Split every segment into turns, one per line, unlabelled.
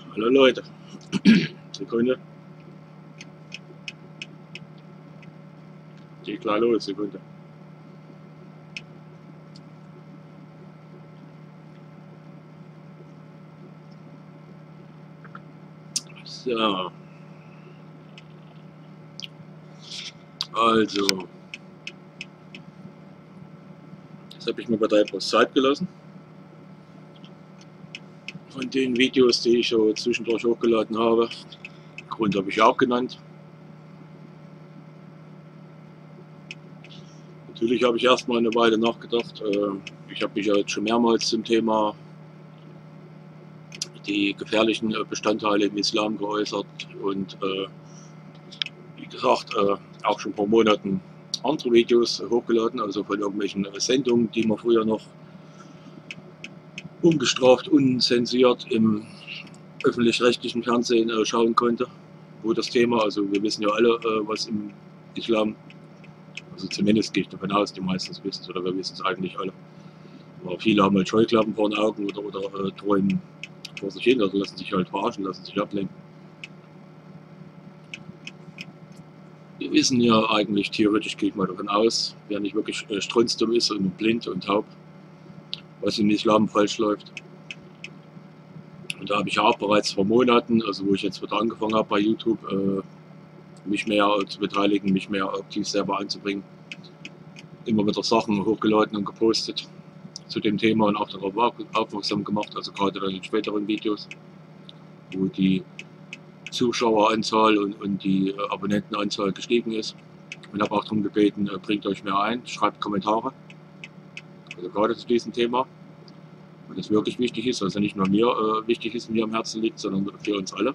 Hallo Leute, Sekunde, geht klar los, Sekunde. So, also, jetzt habe ich mir bei etwas Zeit gelassen. Von den Videos, die ich so zwischendurch hochgeladen habe, Grund habe ich auch genannt. Natürlich habe ich erstmal eine Weile nachgedacht. Ich habe mich ja jetzt schon mehrmals zum Thema die gefährlichen Bestandteile im Islam geäußert und wie gesagt, auch schon vor Monaten andere Videos hochgeladen, also von irgendwelchen Sendungen, die man früher noch ungestraft, unzensiert im öffentlich-rechtlichen Fernsehen schauen konnte, wo das Thema, also wir wissen ja alle, was im Islam, also zumindest gehe ich davon aus, die meisten wissen es oder wir wissen es eigentlich alle. Aber viele haben halt Scheuklappen vor den Augen oder träumen vor sich hin, also lassen sich halt verarschen, lassen sich ablenken. Wir wissen ja eigentlich, theoretisch gehe ich mal davon aus, wer nicht wirklich strunzdumm ist und blind und taub, was im Islam falsch läuft. Und da habe ich ja auch bereits vor Monaten, also wo ich jetzt wieder angefangen habe bei YouTube, mich mehr zu beteiligen, mich mehr aktiv selber einzubringen, immer wieder Sachen hochgeladen und gepostet zu dem Thema und auch darauf aufmerksam gemacht, also gerade dann in späteren Videos, wo die Zuschaueranzahl und die Abonnentenanzahl gestiegen ist. Und habe auch darum gebeten, bringt euch mehr ein, schreibt Kommentare, also gerade zu diesem Thema, weil das wirklich wichtig ist, also nicht nur mir wichtig ist, mir am Herzen liegt, sondern für uns alle.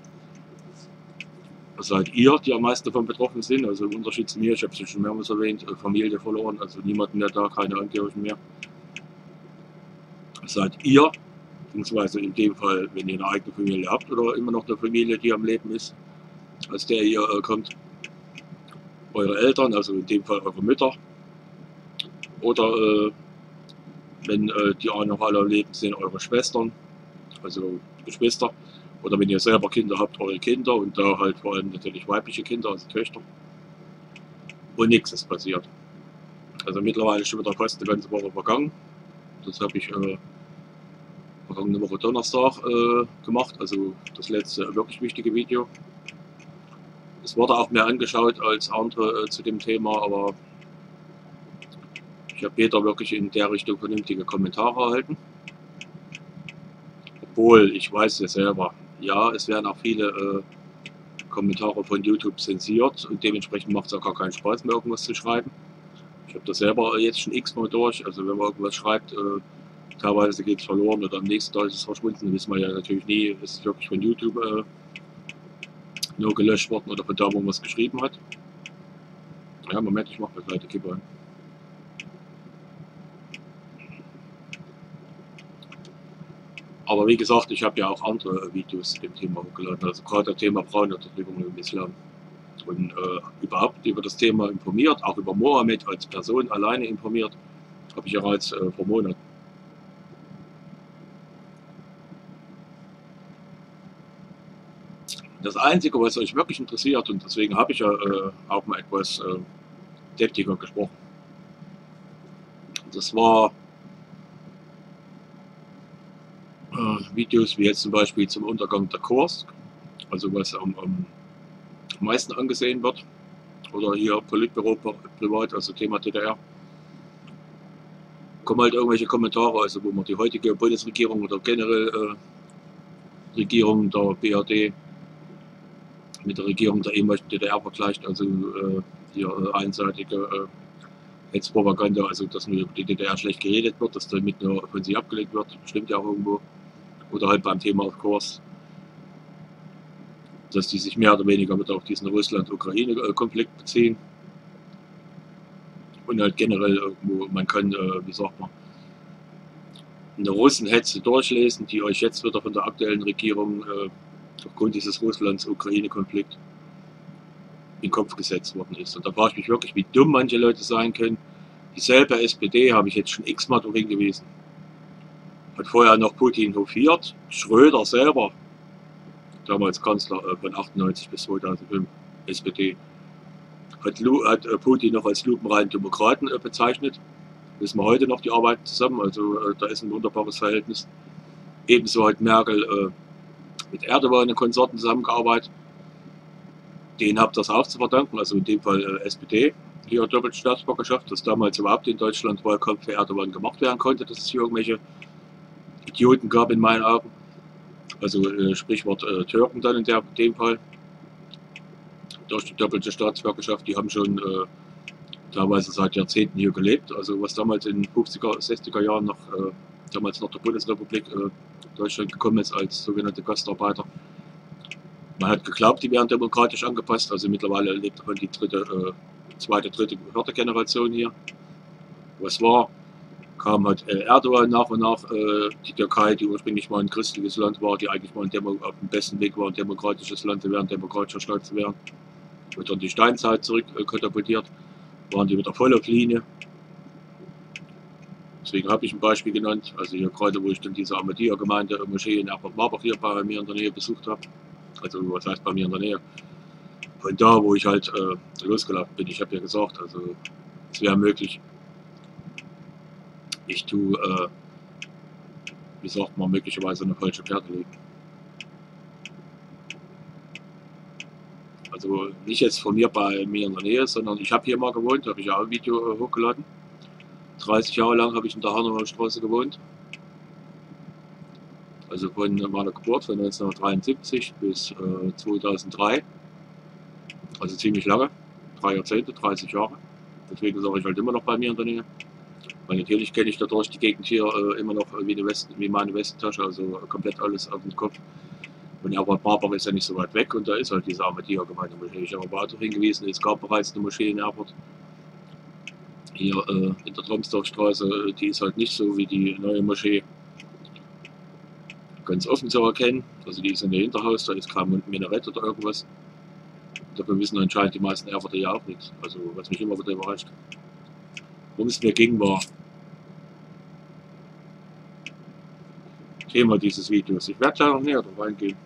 Seid ihr, die am meisten davon betroffen sind, also im Unterschied zu mir, ich habe es ja schon mehrmals erwähnt, Familie verloren, also niemanden mehr da, keine Angehörigen mehr. Seid ihr, beziehungsweise in dem Fall, wenn ihr eine eigene Familie habt oder immer noch eine Familie, die am Leben ist, als der ihr kommt, eure Eltern, also in dem Fall eure Mütter, oder wenn die auch noch alle am Leben sind, eure Schwestern, also Geschwister, oder wenn ihr selber Kinder habt, eure Kinder und da halt vor allem natürlich weibliche Kinder, also Töchter. Und nichts ist passiert. Also mittlerweile ist schon wieder fast eine ganze Woche vergangen. Das habe ich vergangene Woche Donnerstag gemacht, also das letzte wirklich wichtige Video. Es wurde auch mehr angeschaut als andere zu dem Thema, aber ich habe weder wirklich in der Richtung vernünftige Kommentare erhalten. Obwohl, ich weiß ja selber, ja, es werden auch viele Kommentare von YouTube zensiert und dementsprechend macht es auch gar keinen Spaß mehr, irgendwas zu schreiben. Ich habe das selber jetzt schon x-mal durch, also wenn man irgendwas schreibt, teilweise geht es verloren oder am nächsten Tag ist es verschwunden, wissen wir ja natürlich nie, ist es wirklich von YouTube nur gelöscht worden oder von da, wo man es geschrieben hat. Ja, Moment, ich mache das gleich die Kippe an. Aber wie gesagt, ich habe ja auch andere Videos zu dem Thema hochgeladen, also gerade das Thema Frauenunterdrückung im Islam. Und überhaupt über das Thema informiert, auch über Mohammed als Person alleine informiert, habe ich ja bereits vor Monaten. Das Einzige, was euch wirklich interessiert, und deswegen habe ich ja auch mal etwas deftiger gesprochen, das war Videos wie jetzt zum Beispiel zum Untergang der Kursk, also was am meisten angesehen wird, oder hier Politbüro privat, also Thema DDR. Kommen halt irgendwelche Kommentare, also wo man die heutige Bundesregierung oder generell Regierung der BRD mit der Regierung der ehemaligen DDR vergleicht, also hier einseitige Hetzpropaganda, also dass nur über die DDR schlecht geredet wird, dass damit nur von sie abgelehnt wird, stimmt ja auch irgendwo. Oder halt beim Thema of course, dass die sich mehr oder weniger mit auf diesen Russland-Ukraine-Konflikt beziehen. Und halt generell irgendwo, man kann, wie sagt man, eine Russenhetze durchlesen, die euch jetzt wieder von der aktuellen Regierung aufgrund dieses Russlands-Ukraine-Konflikt in den Kopf gesetzt worden ist. Und da frage ich mich wirklich, wie dumm manche Leute sein können. Dieselbe SPD habe ich jetzt schon x-mal darauf hingewiesen. Hat vorher noch Putin hofiert, Schröder selber damals Kanzler von 98 bis 2005, SPD, hat Putin noch als lupenreinen Demokraten bezeichnet. Wissen wir heute noch, die arbeiten zusammen, also da ist ein wunderbares Verhältnis. Ebenso hat Merkel mit Erdogan und Konsorten zusammengearbeitet. Denen habt ihr das auch zu verdanken, also in dem Fall SPD, hier doppelte Staatsbürgerschaft, dass damals überhaupt in Deutschland Wahlkampf für Erdogan gemacht werden konnte, dass es hier irgendwelche Idioten gab in meinen Augen. Also Sprichwort Türken dann in dem Fall. Durch die doppelte Staatsbürgerschaft, die haben schon teilweise seit Jahrzehnten hier gelebt. Also was damals in den 50er, 60er Jahren noch, damals noch der Bundesrepublik Deutschland gekommen ist als sogenannte Gastarbeiter. Man hat geglaubt, die wären demokratisch angepasst, also mittlerweile lebt davon die zweite, dritte Generation hier. Was war? Kam halt Erdogan nach und nach, die Türkei, die ursprünglich mal ein christliches Land war, die eigentlich mal auf dem besten Weg war, ein demokratisches Land zu werden, demokratischer Staat zu werden, wird dann die Steinzeit zurück katapultiert, waren die wieder voll auf Linie. Deswegen habe ich ein Beispiel genannt, also hier gerade, wo ich dann diese Ahmadiyya-Gemeinde Moschee in Erfurt-Marbach hier bei mir in der Nähe besucht habe, also was heißt bei mir in der Nähe, von da, wo ich halt losgelaufen bin. Ich habe ja gesagt, also es wäre möglich, ich tue, wie sagt man, möglicherweise eine falsche Fährte legen. Also nicht jetzt von mir bei mir in der Nähe, sondern ich habe hier mal gewohnt, habe ich auch ein Video hochgeladen. 30 Jahre lang habe ich in der Hanauer Straße gewohnt. Also von meiner Geburt, von 1973 bis 2003. Also ziemlich lange, 3 Jahrzehnte, 30 Jahre. Deswegen sage ich halt immer noch bei mir in der Nähe. Weil natürlich kenne ich dadurch die Gegend hier immer noch wie meine Westentasche, also komplett alles auf dem Kopf. Und Erfurt-Marbach ist ja nicht so weit weg und da ist halt diese Ahmadiyya-Gemeinde Moschee. Ich habe aber auch hingewiesen, es gab bereits eine Moschee in Erfurt. Hier in der Tromsdorfstraße, die ist halt nicht so wie die neue Moschee ganz offen zu erkennen. Also die ist in der Hinterhaus, da ist kein Minarett oder irgendwas. Dafür wissen anscheinend die meisten Erfurter ja auch nichts. Also was mich immer wieder überrascht. Worum es mir ging, war Thema dieses Videos. Ich werde da noch näher drauf eingehen.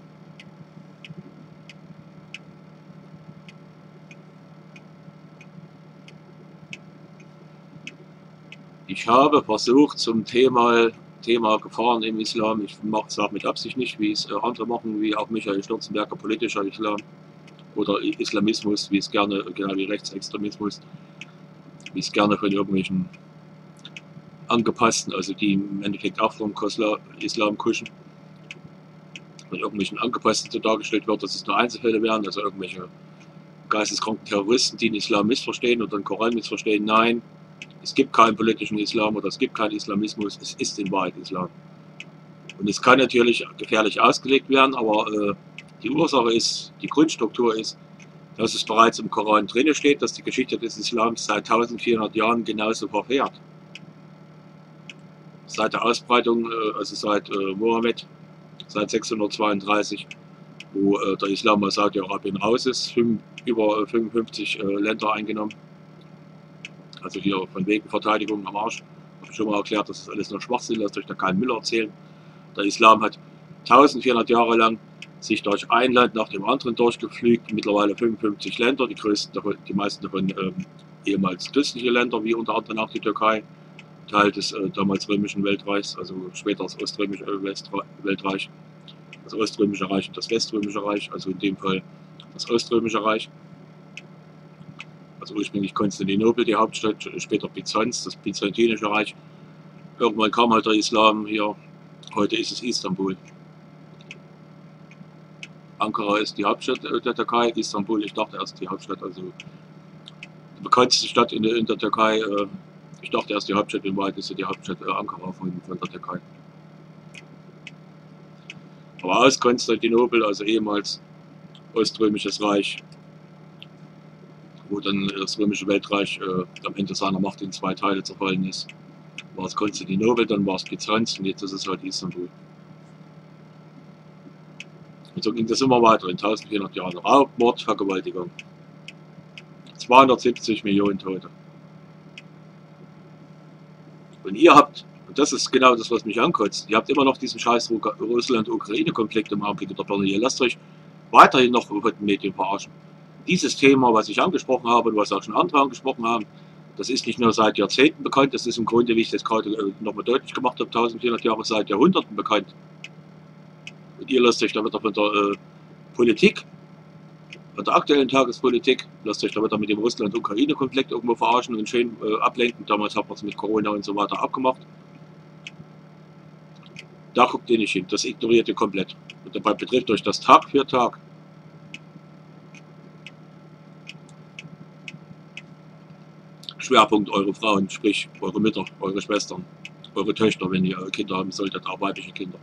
Ich habe versucht zum Thema Gefahren im Islam, ich sage mit Absicht nicht, wie es andere machen, wie auch Michael Stürzenberger, politischer Islam oder Islamismus, wie es gerne, genau wie Rechtsextremismus, wie es gerne von irgendwelchen angepassten, also die im Endeffekt auch vom Islam kuschen, von irgendwelchen angepassten so dargestellt wird, dass es nur Einzelfälle wären, also irgendwelche geisteskranken Terroristen, die den Islam missverstehen oder den Koran missverstehen. Nein, es gibt keinen politischen Islam oder es gibt keinen Islamismus, es ist in Wahrheit Islam. Und es kann natürlich gefährlich ausgelegt werden, aber die Ursache ist, die Grundstruktur ist, dass es bereits im Koran drin steht, dass die Geschichte des Islams seit 1400 Jahren genauso verfährt. Seit der Ausbreitung, also seit Mohammed, seit 632, wo der Islam aus Saudi-Arabien raus ist, über 55 Länder eingenommen. Also hier von wegen Verteidigung am Arsch. Habe ich schon mal erklärt, das ist alles nur Schwachsinn, lasst euch da keinen Müll erzählen. Der Islam hat 1400 Jahre lang sich durch ein Land nach dem anderen durchgepflügt, mittlerweile 55 Länder, die meisten davon ehemals christliche Länder, wie unter anderem auch die Türkei, Teil des damals römischen Weltreichs, also später das Oströmische Weltreich, das Oströmische Reich und das Weströmische Reich, also in dem Fall das Oströmische Reich. Also ursprünglich Konstantinopel, die Hauptstadt, später Byzanz, das Byzantinische Reich. Irgendwann kam halt der Islam hier, heute ist es Istanbul. Ankara ist die Hauptstadt der Türkei, Istanbul, ich dachte erst die Hauptstadt, also die bekannteste Stadt in der Türkei, ich dachte erst die Hauptstadt, in Wahrheit ist ja die Hauptstadt Ankara von der Türkei. Aber aus Konstantinopel, also ehemals Oströmisches Reich, wo dann das Römische Weltreich am Ende seiner Macht in 2 Teile zerfallen ist, war es Konstantinopel, dann war es Byzanz und jetzt ist es halt Istanbul. Und so ging das immer weiter in 1400 Jahren. Raub, Mord, Vergewaltigung. 270 Millionen Tote. Und ihr habt, und Und das ist genau das, was mich ankotzt. Ihr habt immer noch diesen scheiß Russland-Ukraine-Konflikt im Augenblick in der Birne. Ihr lasst euch weiterhin noch von den Medien verarschen. Dieses Thema, was ich angesprochen habe und was auch schon andere angesprochen haben, das ist nicht nur seit Jahrzehnten bekannt, das ist im Grunde, wie ich das gerade nochmal deutlich gemacht habe, 1400 Jahre, seit Jahrhunderten bekannt. Und ihr lasst euch da wieder von der Politik, von der aktuellen Tagespolitik, lasst euch da wieder mit dem Russland-Ukraine-Konflikt irgendwo verarschen und schön ablenken. Damals hat man es mit Corona und so weiter abgemacht. Da guckt ihr nicht hin, das ignoriert ihr komplett. Und dabei betrifft euch das Tag für Tag. Schwerpunkt eure Frauen, sprich eure Mütter, eure Schwestern, eure Töchter, wenn ihr Kinder haben solltet, auch weibliche Kinder.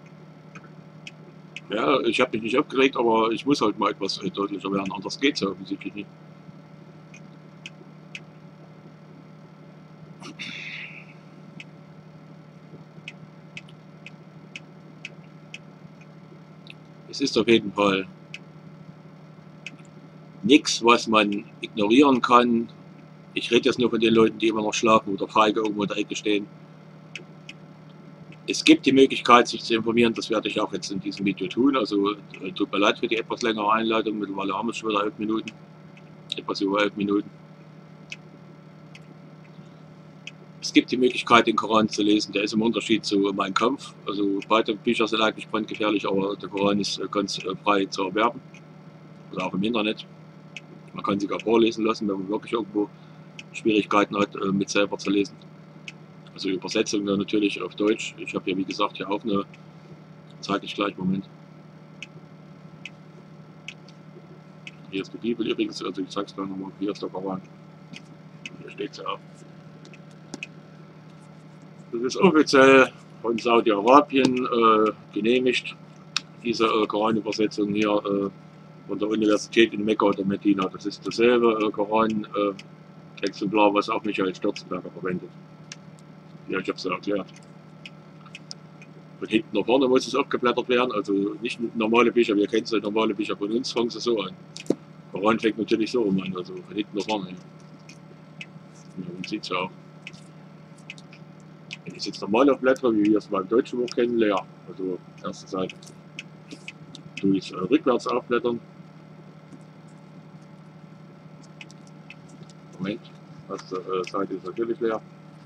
Ja, ich habe mich nicht aufgeregt, aber ich muss halt mal etwas deutlicher werden, anders geht es ja offensichtlich nicht. Es ist auf jeden Fall nichts, was man ignorieren kann. Ich rede jetzt nur von den Leuten, die immer noch schlafen oder feige irgendwo in der Ecke stehen. Es gibt die Möglichkeit, sich zu informieren, das werde ich auch jetzt in diesem Video tun. Also tut mir leid für die etwas längere Einleitung, mittlerweile haben wir schon wieder 11 Minuten, etwas über 11 Minuten. Es gibt die Möglichkeit, den Koran zu lesen, der ist im Unterschied zu Mein Kampf. Also beide Bücher sind eigentlich brandgefährlich, aber der Koran ist ganz frei zu erwerben. Oder auch im Internet. Man kann sich auch vorlesen lassen, wenn man wirklich irgendwo Schwierigkeiten hat, mit selber zu lesen. Also Übersetzung dann natürlich auf Deutsch. Ich habe ja wie gesagt hier auch eine, zeige ich gleich, Moment. Hier ist die Bibel übrigens, also ich zeige es gleich nochmal, hier ist der Koran. Hier steht sie auch. Das ist offiziell von Saudi-Arabien genehmischt, diese Koranübersetzung hier von der Universität in Mekka oder Medina. Das ist dasselbe Koran-Exemplar, was auch Michael Stürzenberger verwendet. Ja, ich habe es ja erklärt. Von hinten nach vorne muss es abgeblättert werden, also nicht normale Bücher, wir kennen es ja, normale Bücher von uns fangen sie so an. Koran fängt natürlich so rum an, also von hinten nach vorne. Ja, man sieht es ja auch. Wenn ich jetzt normal aufblättere, wie wir es beim deutschen Buch kennen, leer. Also erste Seite. Tue ich rückwärts aufblättern. Moment, erste Seite ist natürlich leer.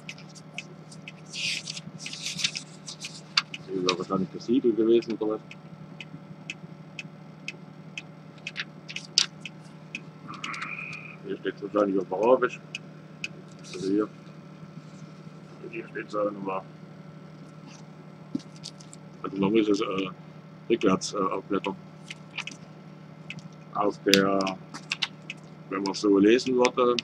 Das wäre wahrscheinlich das Siegel gewesen oder was. Hier steht es wahrscheinlich auf Arabisch. Also hier. Hier steht es auch nochmal. Also man muss es rückwärts aufblättern. Auf der, wenn man es so lesen würde,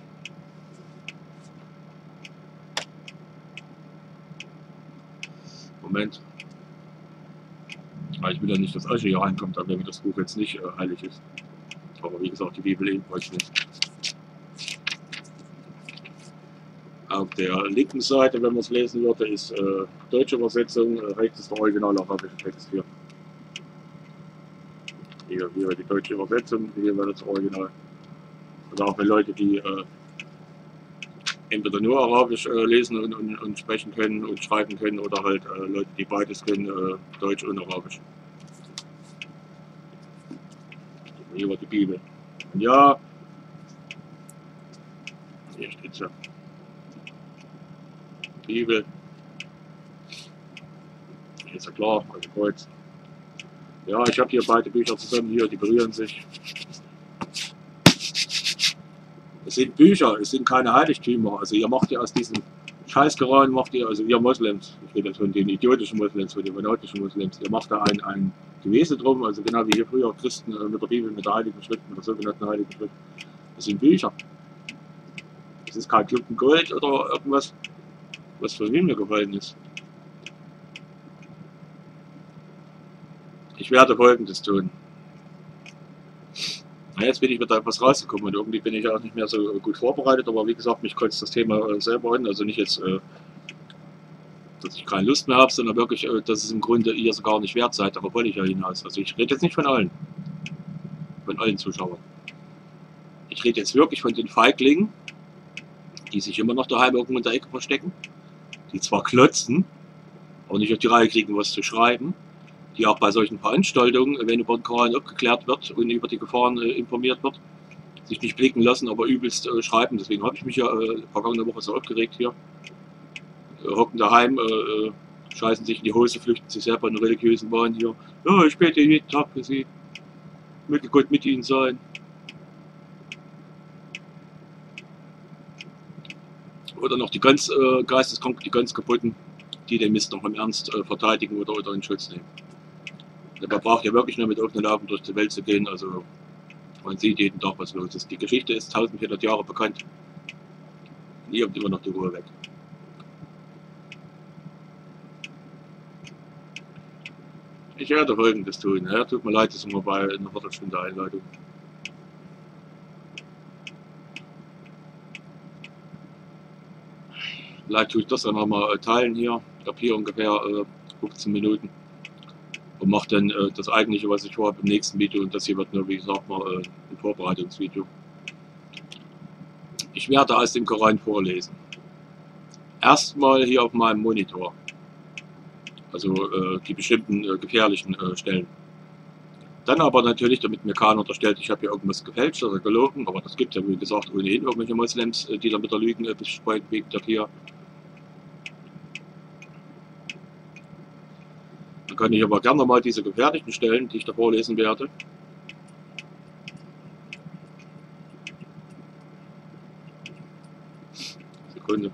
Moment. Ich will ja nicht, dass Asche hier reinkommt, aber wenn das Buch jetzt nicht heilig ist. Aber wie gesagt, die Bibel ebenfalls nicht. Auf der linken Seite, wenn man es lesen würde, ist deutsche Übersetzung, rechts ist der original arabische Text hier. Hier wäre die deutsche Übersetzung, hier wäre das Original. Oder auch für Leute, die entweder nur Arabisch lesen und sprechen können und schreiben können, oder halt Leute, die beides können, Deutsch und Arabisch. Hier war die Bibel. Und ja, hier steht ja. Bibel. Hier ist ja klar, also Kreuz. Ja, ich habe hier beide Bücher zusammen hier, die berühren sich. Es sind Bücher, es sind keine Heiligtümer. Also ihr macht ja aus diesem Scheiß-Koran, macht ihr, also ihr Moslems, ich rede jetzt von den idiotischen Moslems, von den fanatischen Moslems, ihr macht da ein Gewese drum, also genau wie hier früher Christen mit der Bibel, mit der Heiligen Schrift, mit der sogenannten Heiligen Schrift. Das sind Bücher. Das ist kein Klumpen Gold oder irgendwas, was von Himmel gefallen ist. Ich werde Folgendes tun. Na, jetzt bin ich mit etwas rausgekommen und irgendwie bin ich auch nicht mehr so gut vorbereitet, aber wie gesagt, mich kotzt das Thema selber an, also nicht jetzt, dass ich keine Lust mehr habe, sondern wirklich, dass es im Grunde ihr sogar nicht wert seid, darauf wollte ich ja hinaus. Also ich rede jetzt nicht von allen Zuschauern. Ich rede jetzt wirklich von den Feiglingen, die sich immer noch daheim irgendwo in der Ecke verstecken, die zwar klotzen, aber nicht auf die Reihe kriegen, was zu schreiben, die auch bei solchen Veranstaltungen, wenn über den Koran aufgeklärt wird und über die Gefahren informiert wird, sich nicht blicken lassen, aber übelst schreiben. Deswegen habe ich mich ja vergangene Woche so aufgeregt hier. Hocken daheim, scheißen sich in die Hose, flüchten sich selber in religiösen Wahn hier. Ja, ich bete jeden Tag für sie. Möge Gott mit ihnen sein. Oder noch die ganz geisteskranken, die ganz kaputten, die den Mist noch im Ernst verteidigen oder in Schutz nehmen. Man braucht ja wirklich nur mit offenen Augen durch die Welt zu gehen, also man sieht jeden Tag, was los ist. Die Geschichte ist 1400 Jahre bekannt. Ihr habt immer noch die Ruhe weg. Ich werde Folgendes tun. Ja, tut mir leid, das sind wir bei einer Viertelstunde Einleitung. Vielleicht tue ich das dann nochmal teilen hier. Ich habe hier ungefähr 15 Minuten. Und mache dann das eigentliche, was ich vorhabe, im nächsten Video. Und das hier wird nur, wie gesagt, mal ein Vorbereitungsvideo. Ich werde aus dem Koran vorlesen. Erstmal hier auf meinem Monitor. Also die bestimmten gefährlichen Stellen. Dann aber natürlich, damit mir keiner unterstellt, ich habe hier irgendwas gefälscht oder gelogen, aber das gibt ja, wie gesagt, ohnehin irgendwelche Moslems, die dann mit der Lügen bestreuen wegen der Kia. Dann kann ich aber gerne mal diese gefährlichen Stellen, die ich da vorlesen werde, Sekunde,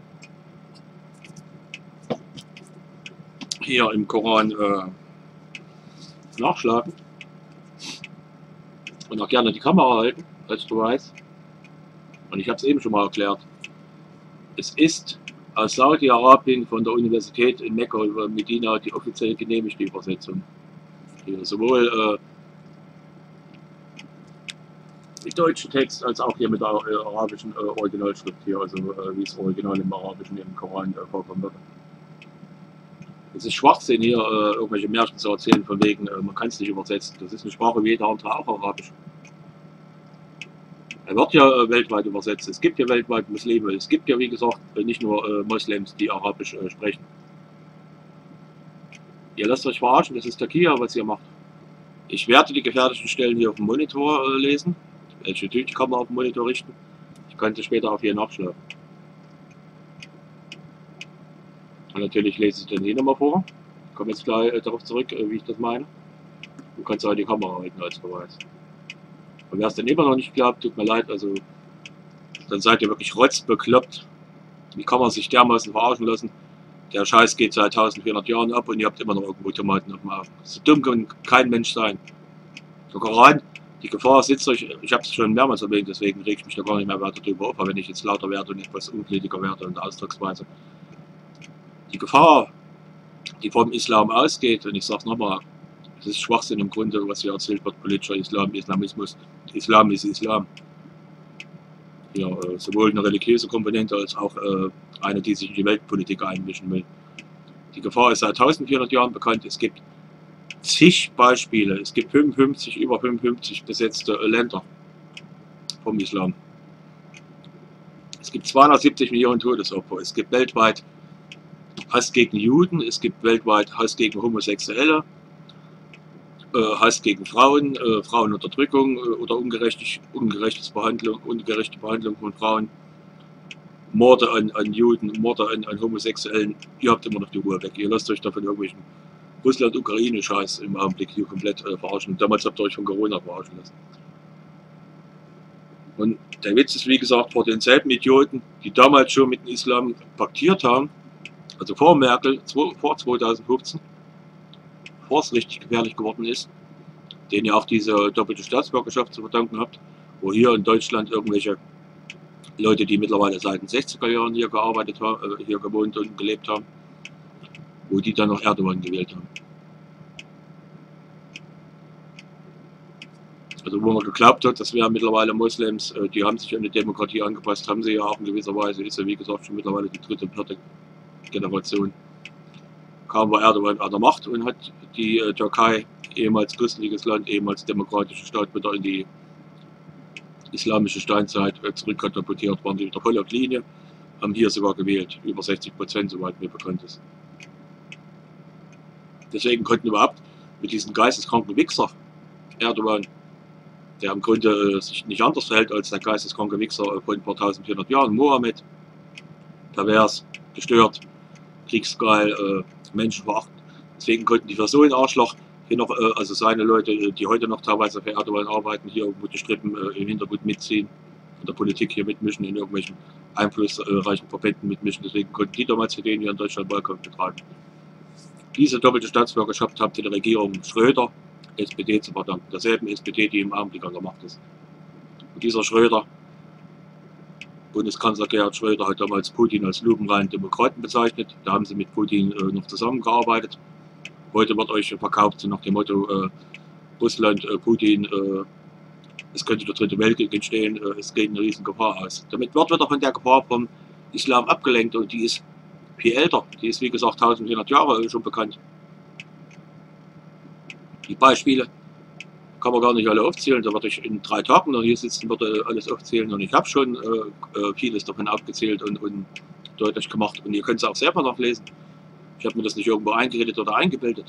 hier im Koran nachschlagen und auch gerne die Kamera halten, als du weißt. Und ich habe es eben schon mal erklärt. Es ist aus Saudi-Arabien von der Universität in Mekka über Medina die offiziell genehmigte Übersetzung. Hier sowohl mit deutschen Text als auch hier mit der arabischen Originalschrift hier, also wie es original im Arabischen im Koran vorkommen wird. Es ist Schwachsinn hier, irgendwelche Märchen zu erzählen, von wegen, man kann es nicht übersetzen. Das ist eine Sprache wie jeder andere auch Arabisch. Er wird ja weltweit übersetzt. Es gibt ja weltweit Muslime. Es gibt ja, wie gesagt, nicht nur Moslems, die Arabisch sprechen. Ihr lasst euch verarschen, das ist der Kia, was ihr macht. Ich werde die gefährlichen Stellen hier auf dem Monitor lesen. Welche Tüte kann man auf dem Monitor richten? Ich könnte später auch hier nachschlagen. Und natürlich lese ich dann hier nochmal vor. Ich komme jetzt gleich darauf zurück, wie ich das meine. Du kannst auch die Kamera halten als Beweis. Und wer es dann immer noch nicht glaubt, tut mir leid, also dann seid ihr wirklich rotzbekloppt. Wie kann man sich dermaßen verarschen lassen? Der Scheiß geht seit 1400 Jahren ab und ihr habt immer noch irgendwo Tomaten auf dem Augen. So dumm kann kein Mensch sein. Der Koran, die Gefahr sitzt euch, ich habe es schon mehrmals erwähnt, deswegen reg ich mich da gar nicht mehr weiter drüber auf, wenn ich jetzt lauter werde und etwas ungliediger werde in der Ausdrucksweise. Die Gefahr, die vom Islam ausgeht, und ich sage es nochmal, es ist Schwachsinn im Grunde, was hier erzählt wird, politischer Islam, Islamismus. Islam ist Islam. Ja, sowohl eine religiöse Komponente als auch eine, die sich in die Weltpolitik einmischen will. Die Gefahr ist seit 1400 Jahren bekannt. Es gibt zig Beispiele. Es gibt über 55 besetzte Länder vom Islam. Es gibt 270 Millionen Todesopfer. Es gibt weltweit Hass gegen Juden. Es gibt weltweit Hass gegen Homosexuelle. Hass gegen Frauen, Frauenunterdrückung oder ungerechte Behandlung von Frauen, Morde an Juden, Morde an Homosexuellen. Ihr habt immer noch die Ruhe weg. Ihr lasst euch da von irgendwelchen Russland-Ukraine-Scheiß im Augenblick hier komplett verarschen. Damals habt ihr euch von Corona verarschen lassen. Und der Witz ist, wie gesagt, vor denselben Idioten, die damals schon mit dem Islam paktiert haben, also vor Merkel, vor 2015, bevor es richtig gefährlich geworden ist, denen ihr auch diese doppelte Staatsbürgerschaft zu verdanken habt, wo hier in Deutschland irgendwelche Leute, die mittlerweile seit den 60er Jahren hier gearbeitet haben, hier gewohnt und gelebt haben, wo die dann noch Erdogan gewählt haben. Also wo man geglaubt hat, das wären mittlerweile Moslems, die haben sich an die Demokratie angepasst, haben sie ja auch in gewisser Weise, ist ja wie gesagt schon mittlerweile die dritte und vierte Generation. Kaum war Erdogan an der Macht und hat die Türkei, ehemals christliches Land, ehemals demokratischer Staat, wieder in die islamische Steinzeit zurückkatapultiert, waren die wieder voll auf Linie. haben hier sogar gewählt, über 60%, soweit mir bekannt ist. Deswegen konnten überhaupt mit diesem geisteskranken Wichser Erdogan, der im Grunde sich nicht anders verhält als der geisteskranke Wichser von ein paar 1400 Jahren, Mohammed, pervers, gestört, kriegsgeil, menschenverachtend. Deswegen konnten die für so ein Arschloch hier noch, also seine Leute, die heute noch teilweise für Erdogan arbeiten, hier irgendwo die Strippen im Hintergrund mitziehen, in der Politik hier mitmischen, in irgendwelchen einflussreichen Verbänden mitmischen. Deswegen konnten die damals für den hier in Deutschland Wahlkampf betreiben. Diese doppelte Staatsbürgerschaft hat die Regierung Schröder, SPD zu verdanken, derselben SPD, die im Augenblick an der Macht ist. Und dieser Schröder, Bundeskanzler Gerhard Schröder, hat damals Putin als lupenreinen Demokraten bezeichnet. Da haben sie mit Putin noch zusammengearbeitet. Heute wird euch verkauft nach dem Motto Russland, Putin, es könnte der dritte Weltkrieg entstehen, es geht eine riesen Gefahr aus. Damit wird wieder von der Gefahr vom Islam abgelenkt und die ist viel älter. Die ist wie gesagt 1400 Jahre schon bekannt. Die Beispiele kann man gar nicht alle aufzählen, da werde ich in 3 Tagen noch hier sitzen, würde alles aufzählen und ich habe schon vieles davon aufgezählt und deutlich gemacht und ihr könnt es auch selber nachlesen. Ich habe mir das nicht irgendwo eingeredet oder eingebildet.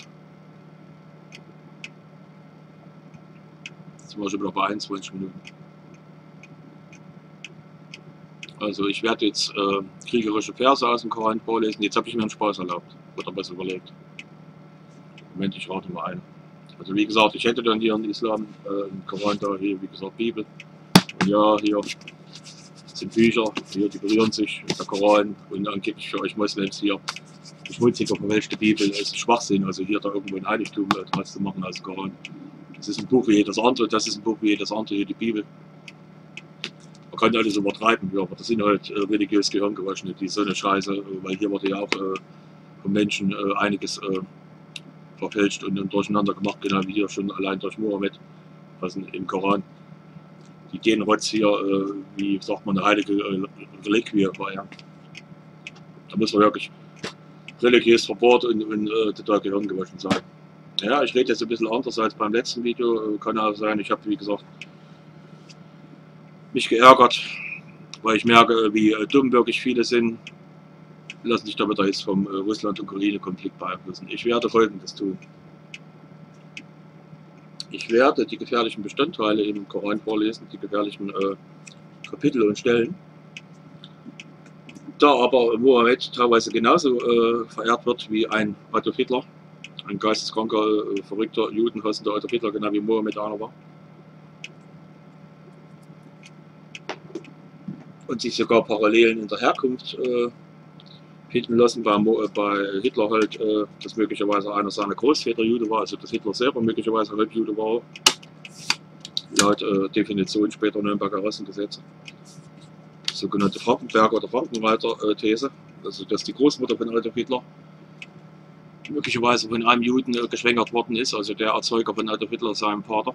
Jetzt sind wir schon wieder bei 21 Minuten. Also ich werde jetzt kriegerische Verse aus dem Koran vorlesen. Jetzt habe ich mir einen Spaß erlaubt. Oder was überlegt. Moment, ich rate mal ein. Also wie gesagt, ich hätte dann hier einen Islam, einen Koran da, hier wie gesagt Bibel. Und ja, hier sind Bücher, hier die berühren sich, der Koran und angeblich für euch Moslems hier die schmutzige, verwelchte Bibel ist Schwachsinn, also hier da irgendwo ein Heiligtum draus zu machen als Koran. Das ist ein Buch wie jedes andere, das ist ein Buch wie jedes andere, hier die Bibel. Man kann alles übertreiben, ja, aber das sind halt religiös Gehirngewaschene, die so eine Scheiße, weil hier wurde ja auch von Menschen einiges verfälscht und durcheinander gemacht, genau wie hier schon allein durch Mohammed, was im Koran. Die gehen Rotz hier, wie sagt man, eine heilige Reliquie feiern. Da muss man wirklich religiös verbohrt und total gehirngewaschen sein. Ja, ich rede jetzt ein bisschen anders als beim letzten Video, kann auch sein, ich habe wie gesagt mich geärgert, weil ich merke, wie dumm wirklich viele sind, lassen sich damit jetzt vom Russland-Ukraine-Konflikt beeinflussen. Ich werde Folgendes tun. Ich werde die gefährlichen Bestandteile im Koran vorlesen, die gefährlichen Kapitel und Stellen. Da aber Mohammed teilweise genauso verehrt wird wie ein Adolf Hitler, ein geisteskranker, verrückter, judenhassender Adolf Hitler, genau wie Mohammed einer war. Und sich sogar Parallelen in der Herkunft finden lassen, bei Hitler halt, dass möglicherweise einer seiner Großväter Jude war, also dass Hitler selber möglicherweise halb Jude war, laut Definition später Nürnberger Rassengesetze. Sogenannte Frankenberger oder Frankenreiter-These, also dass die Großmutter von Adolf Hitler möglicherweise von einem Juden geschwängert worden ist, also der Erzeuger von Adolf Hitler, seinem Vater.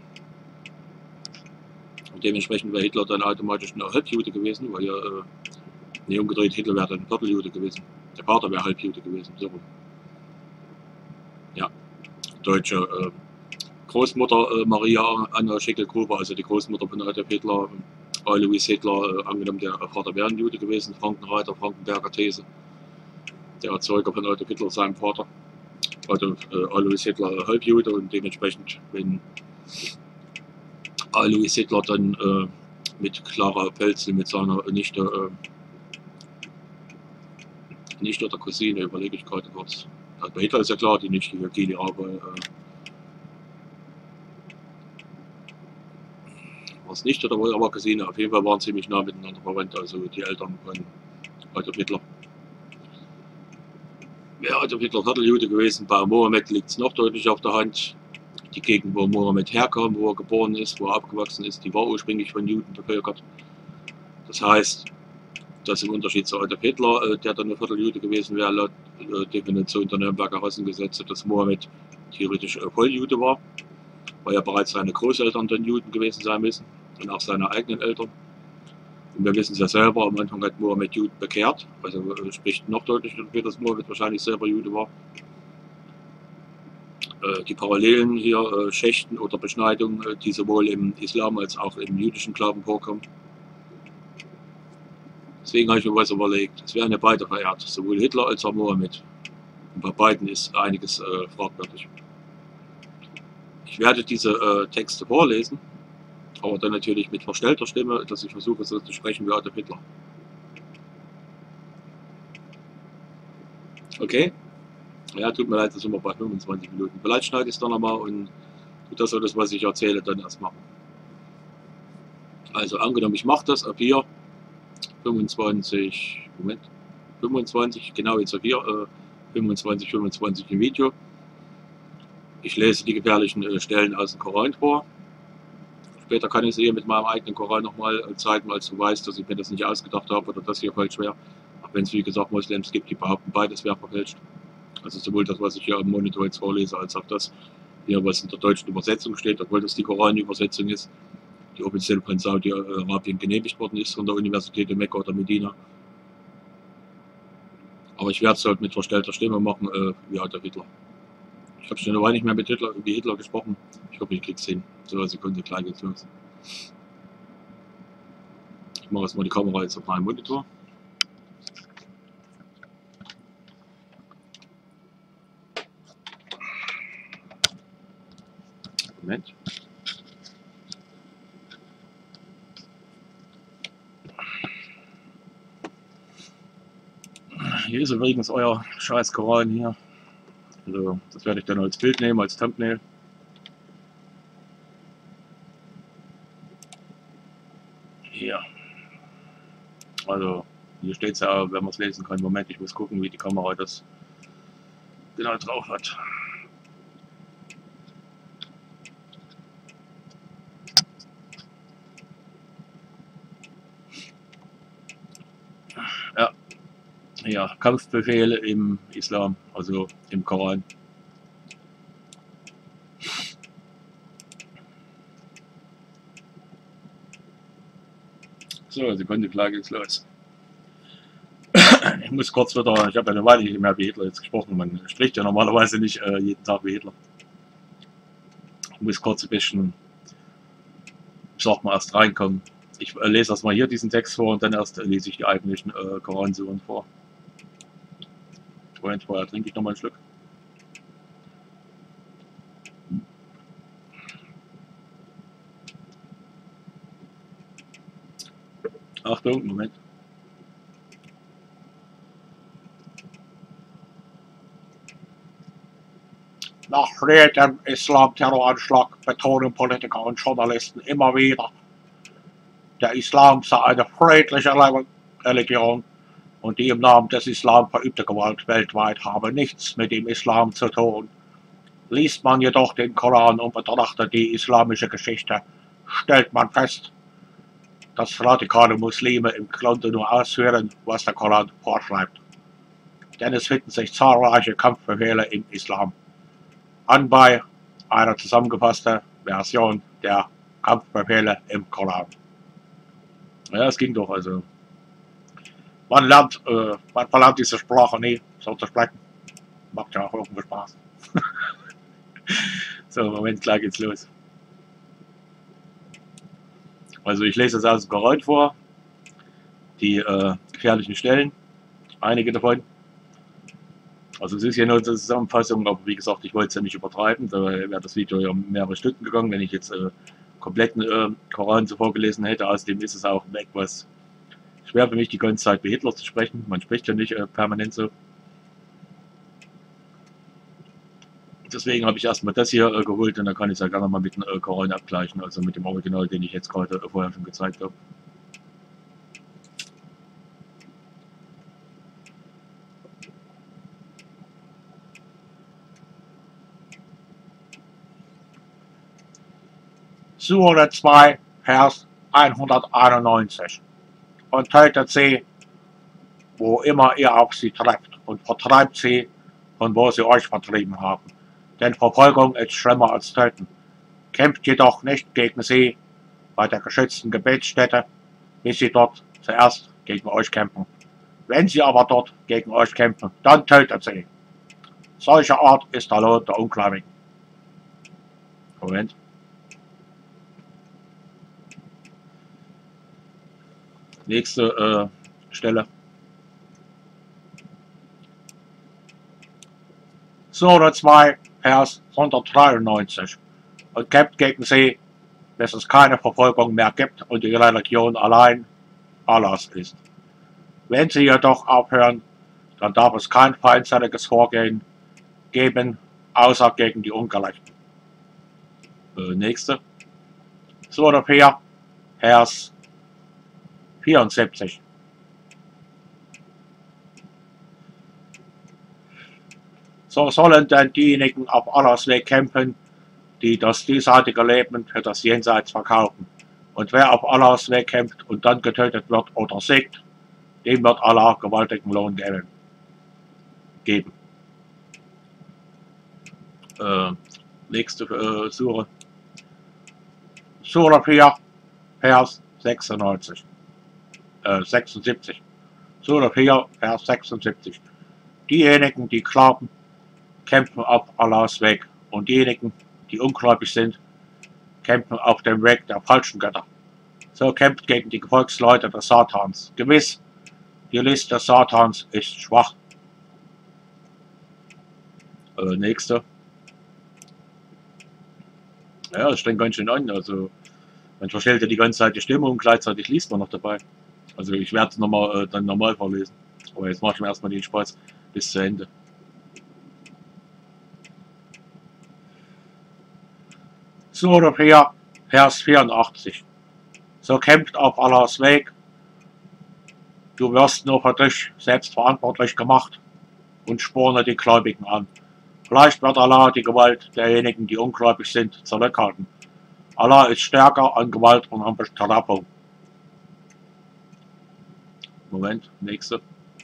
Und dementsprechend wäre Hitler dann automatisch ein Halbjude gewesen, weil ja, nee, umgedreht, Hitler wäre dann ein Vierteljude gewesen. Der Vater wäre Halbjude gewesen, so rum. Ja, deutsche Großmutter Maria Anna Schickel-Gruber, also die Großmutter von Adolf Hitler, Alois Hitler, angenommen der Vater wäre ein Jude gewesen, Frankenreiter, Frankenberger These, der Erzeuger von Adolf Hitler, seinem Vater, Alois Hitler Halbjude und dementsprechend, wenn Alois Hitler dann mit Clara Pelzel, mit seiner Nichte oder Cousine, überlege ich gerade kurz. Bei Hitler ist ja klar, die Nichte Geli, aber war es nicht oder war Cousine, auf jeden Fall waren ziemlich nah miteinander verwandt, also die Eltern von Adolf Hitler. Wäre Adolf Hitler Vierteljude gewesen, bei Mohammed liegt es noch deutlich auf der Hand. Die Gegend, wo Mohammed herkam, wo er geboren ist, wo er aufgewachsen ist, die war ursprünglich von Juden bevölkert. Das heißt, dass im Unterschied zu Adolf Hitler, der dann eine Vierteljude gewesen wäre, laut Definition der Nürnberger Rassengesetze, dass Mohammed theoretisch Volljude war, weil ja bereits seine Großeltern dann Juden gewesen sein müssen und auch seine eigenen Eltern. Und wir wissen es ja selber, am Anfang hat Mohammed Juden bekehrt, also spricht noch deutlich dafür, dass Mohammed wahrscheinlich selber Jude war. Die Parallelen hier, Schächten oder Beschneidungen, die sowohl im Islam als auch im jüdischen Glauben vorkommen. Deswegen habe ich mir was überlegt. Es werden ja beide verehrt, sowohl Hitler als auch Mohammed. Und bei beiden ist einiges fragwürdig. Ich werde diese Texte vorlesen, aber dann natürlich mit verstellter Stimme, dass ich versuche so zu sprechen wie Adolf Hitler. Okay? Ja, tut mir leid, das sind wir bei 25 Minuten. Vielleicht schneide ich es dann nochmal und tue das alles, was ich erzähle, dann erst machen. Also angenommen, ich mache das ab hier 25, Moment, 25, genau jetzt ab hier 25 im Video. Ich lese die gefährlichen Stellen aus dem Koran vor. Später kann ich es mit meinem eigenen Koran nochmal zeigen, als du weißt, dass ich mir das nicht ausgedacht habe oder das hier falsch wäre. Auch wenn es wie gesagt Moslems gibt, die behaupten, beides wäre verfälscht. Also sowohl das, was ich hier am Monitor jetzt vorlese, als auch das hier, was in der deutschen Übersetzung steht, obwohl das die Koran-Übersetzung ist, die offiziell von Saudi-Arabien genehmigt worden ist von der Universität in Mekka oder Medina. Aber ich werde es halt mit verstellter Stimme machen, wie Adolf Hitler. Ich habe schon eine Weile nicht mehr mit Hitler, wie Hitler gesprochen. Ich hoffe, ich krieg's hin. So eine Sekunde, gleich geht's los. Ich mache jetzt mal die Kamera jetzt auf meinem Monitor. Moment. Hier ist übrigens euer scheiß Koran hier. Also, das werde ich dann als Bild nehmen, als Thumbnail. Hier. Also, hier steht es ja, wenn man es lesen kann. Moment, ich muss gucken, wie die Kamera das genau drauf hat. Ja, ja, Kampfbefehle im Islam, also im Koran. So, Sekunde, klar geht's los. Ich muss kurz wieder, ich habe ja eine Weile nicht mehr wie Hitler jetzt gesprochen, man spricht ja normalerweise nicht jeden Tag wie Hitler. Ich muss kurz ein bisschen, ich sag mal, erst reinkommen. Ich lese erstmal hier diesen Text vor und dann erst lese ich die eigentlichen Koransuren vor. Vorher trinke ich nochmal einen Schluck. Achtung, Moment. Nach jedem Islam-Terroranschlag betonen Politiker und Journalisten immer wieder, der Islam sei eine friedliche Religion und die im Namen des Islam verübte Gewalt weltweit habe nichts mit dem Islam zu tun. Liest man jedoch den Koran und betrachtet die islamische Geschichte, stellt man fest, dass radikale Muslime im Grunde nur ausführen, was der Koran vorschreibt. Denn es finden sich zahlreiche Kampfbefehle im Islam. Anbei eine zusammengefasste Version der Kampfbefehle im Koran. Ja, es ging doch, also. Man verlernt diese Sprache nie, so zu sprechen. Macht ja auch irgendwie Spaß. So, Moment, klar geht's los. Also ich lese das aus dem Koran vor, die gefährlichen Stellen, einige davon. Also es ist ja nur eine Zusammenfassung, aber wie gesagt, ich wollte es ja nicht übertreiben, da wäre das Video ja mehrere Stunden gegangen, wenn ich jetzt kompletten Koran so vorgelesen hätte. Außerdem ist es auch etwas schwer für mich, die ganze Zeit wie Hitler zu sprechen. Man spricht ja nicht permanent so. Deswegen habe ich erstmal das hier geholt und dann kann ich es ja gerne mal mit dem Koran abgleichen, also mit dem Original, den ich jetzt gerade vorher schon gezeigt habe. Sure 2, Vers 191. Und tötet sie, wo immer ihr auf sie trefft, und vertreibt sie, von wo sie euch vertrieben haben. Denn Verfolgung ist schlimmer als Töten. Kämpft jedoch nicht gegen sie bei der geschützten Gebetsstätte, bis sie dort zuerst gegen euch kämpfen. Wenn sie aber dort gegen euch kämpfen, dann tötet sie. Solcher Art ist der Lohn der Ungläubigen. Moment. Nächste Stelle.
Sura 2, Vers 193 und kämpft gegen sie, bis es keine Verfolgung mehr gibt und die Religion allein Allahs ist. Wenn sie jedoch aufhören, dann darf es kein feindseitiges Vorgehen geben, außer gegen die Ungerechten.
Nächste.
Sura 4, Vers 74. So sollen denn diejenigen auf Allahs Weg kämpfen, die das diesseitige Leben für das Jenseits verkaufen. Und wer auf Allahs Weg kämpft und dann getötet wird oder siegt, dem wird Allah gewaltigen Lohn geben.
Nächste Sure.
Sura 4, Vers 76. 76. Sura 4, Vers 76. Diejenigen, die glauben, kämpfen auf Allahs Weg, und diejenigen, die ungläubig sind, kämpfen auf dem Weg der falschen Götter. So kämpft gegen die Gefolgsleute des Satans. Gewiss, die List des Satans ist schwach.
Nächste. Ja, das strengt ganz schön an. Also, man verstellt ja die ganze Zeit die Stimme und gleichzeitig liest man noch dabei. Also, ich werde es nochmal dann normal vorlesen. Aber jetzt mache ich mir erstmal den Spaß bis zu Ende.
Sura 4, Vers 84. So kämpft auf Allahs Weg. Du wirst nur für dich selbst verantwortlich gemacht und sporne die Gläubigen an. Vielleicht wird Allah die Gewalt derjenigen, die ungläubig sind, zurückhalten. Allah ist stärker an Gewalt und an Bestrafung.
Moment, nächste.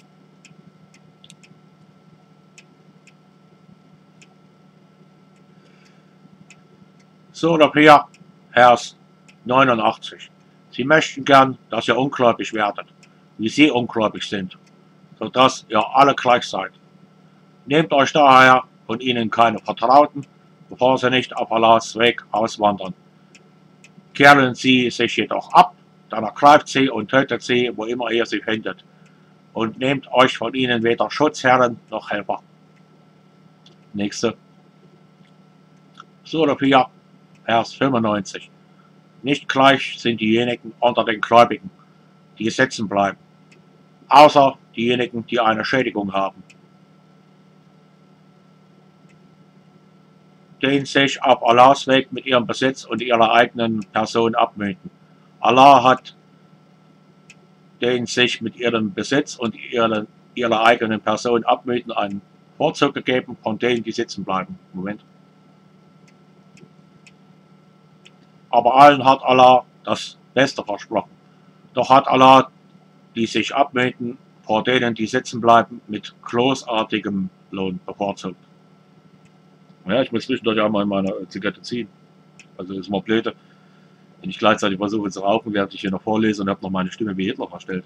Sura 4, Vers 89. Sie möchten gern, dass ihr ungläubig werdet, wie sie ungläubig sind, sodass ihr alle gleich seid. Nehmt euch daher von ihnen keine Vertrauten, bevor sie nicht auf Allahs Weg auswandern. Kehren sie sich jedoch ab, dann ergreift sie und tötet sie, wo immer ihr sie findet, und nehmt euch von ihnen weder Schutzherren noch Helfer.
Nächste.
Sura 4, Vers 95. Nicht gleich sind diejenigen unter den Gläubigen, die sitzen bleiben, außer diejenigen, die eine Schädigung haben, den sich auf Allahs Weg mit ihrem Besitz und ihrer eigenen Person abmühen. Allah hat den sich mit ihrem Besitz und ihrer eigenen Person abmühen einen Vorzug gegeben von denen, die sitzen bleiben. Moment. Aber allen hat Allah das Beste versprochen. Doch hat Allah die sich abmühen vor denen, die sitzen bleiben, mit großartigem Lohn bevorzugt.
Ja, ich muss zwischendurch auch mal meine Zigarette ziehen. Also ist mal blöd, wenn ich gleichzeitig versuche zu rauchen, während ich hier noch vorlese und habe noch meine Stimme wie Hitler verstellt.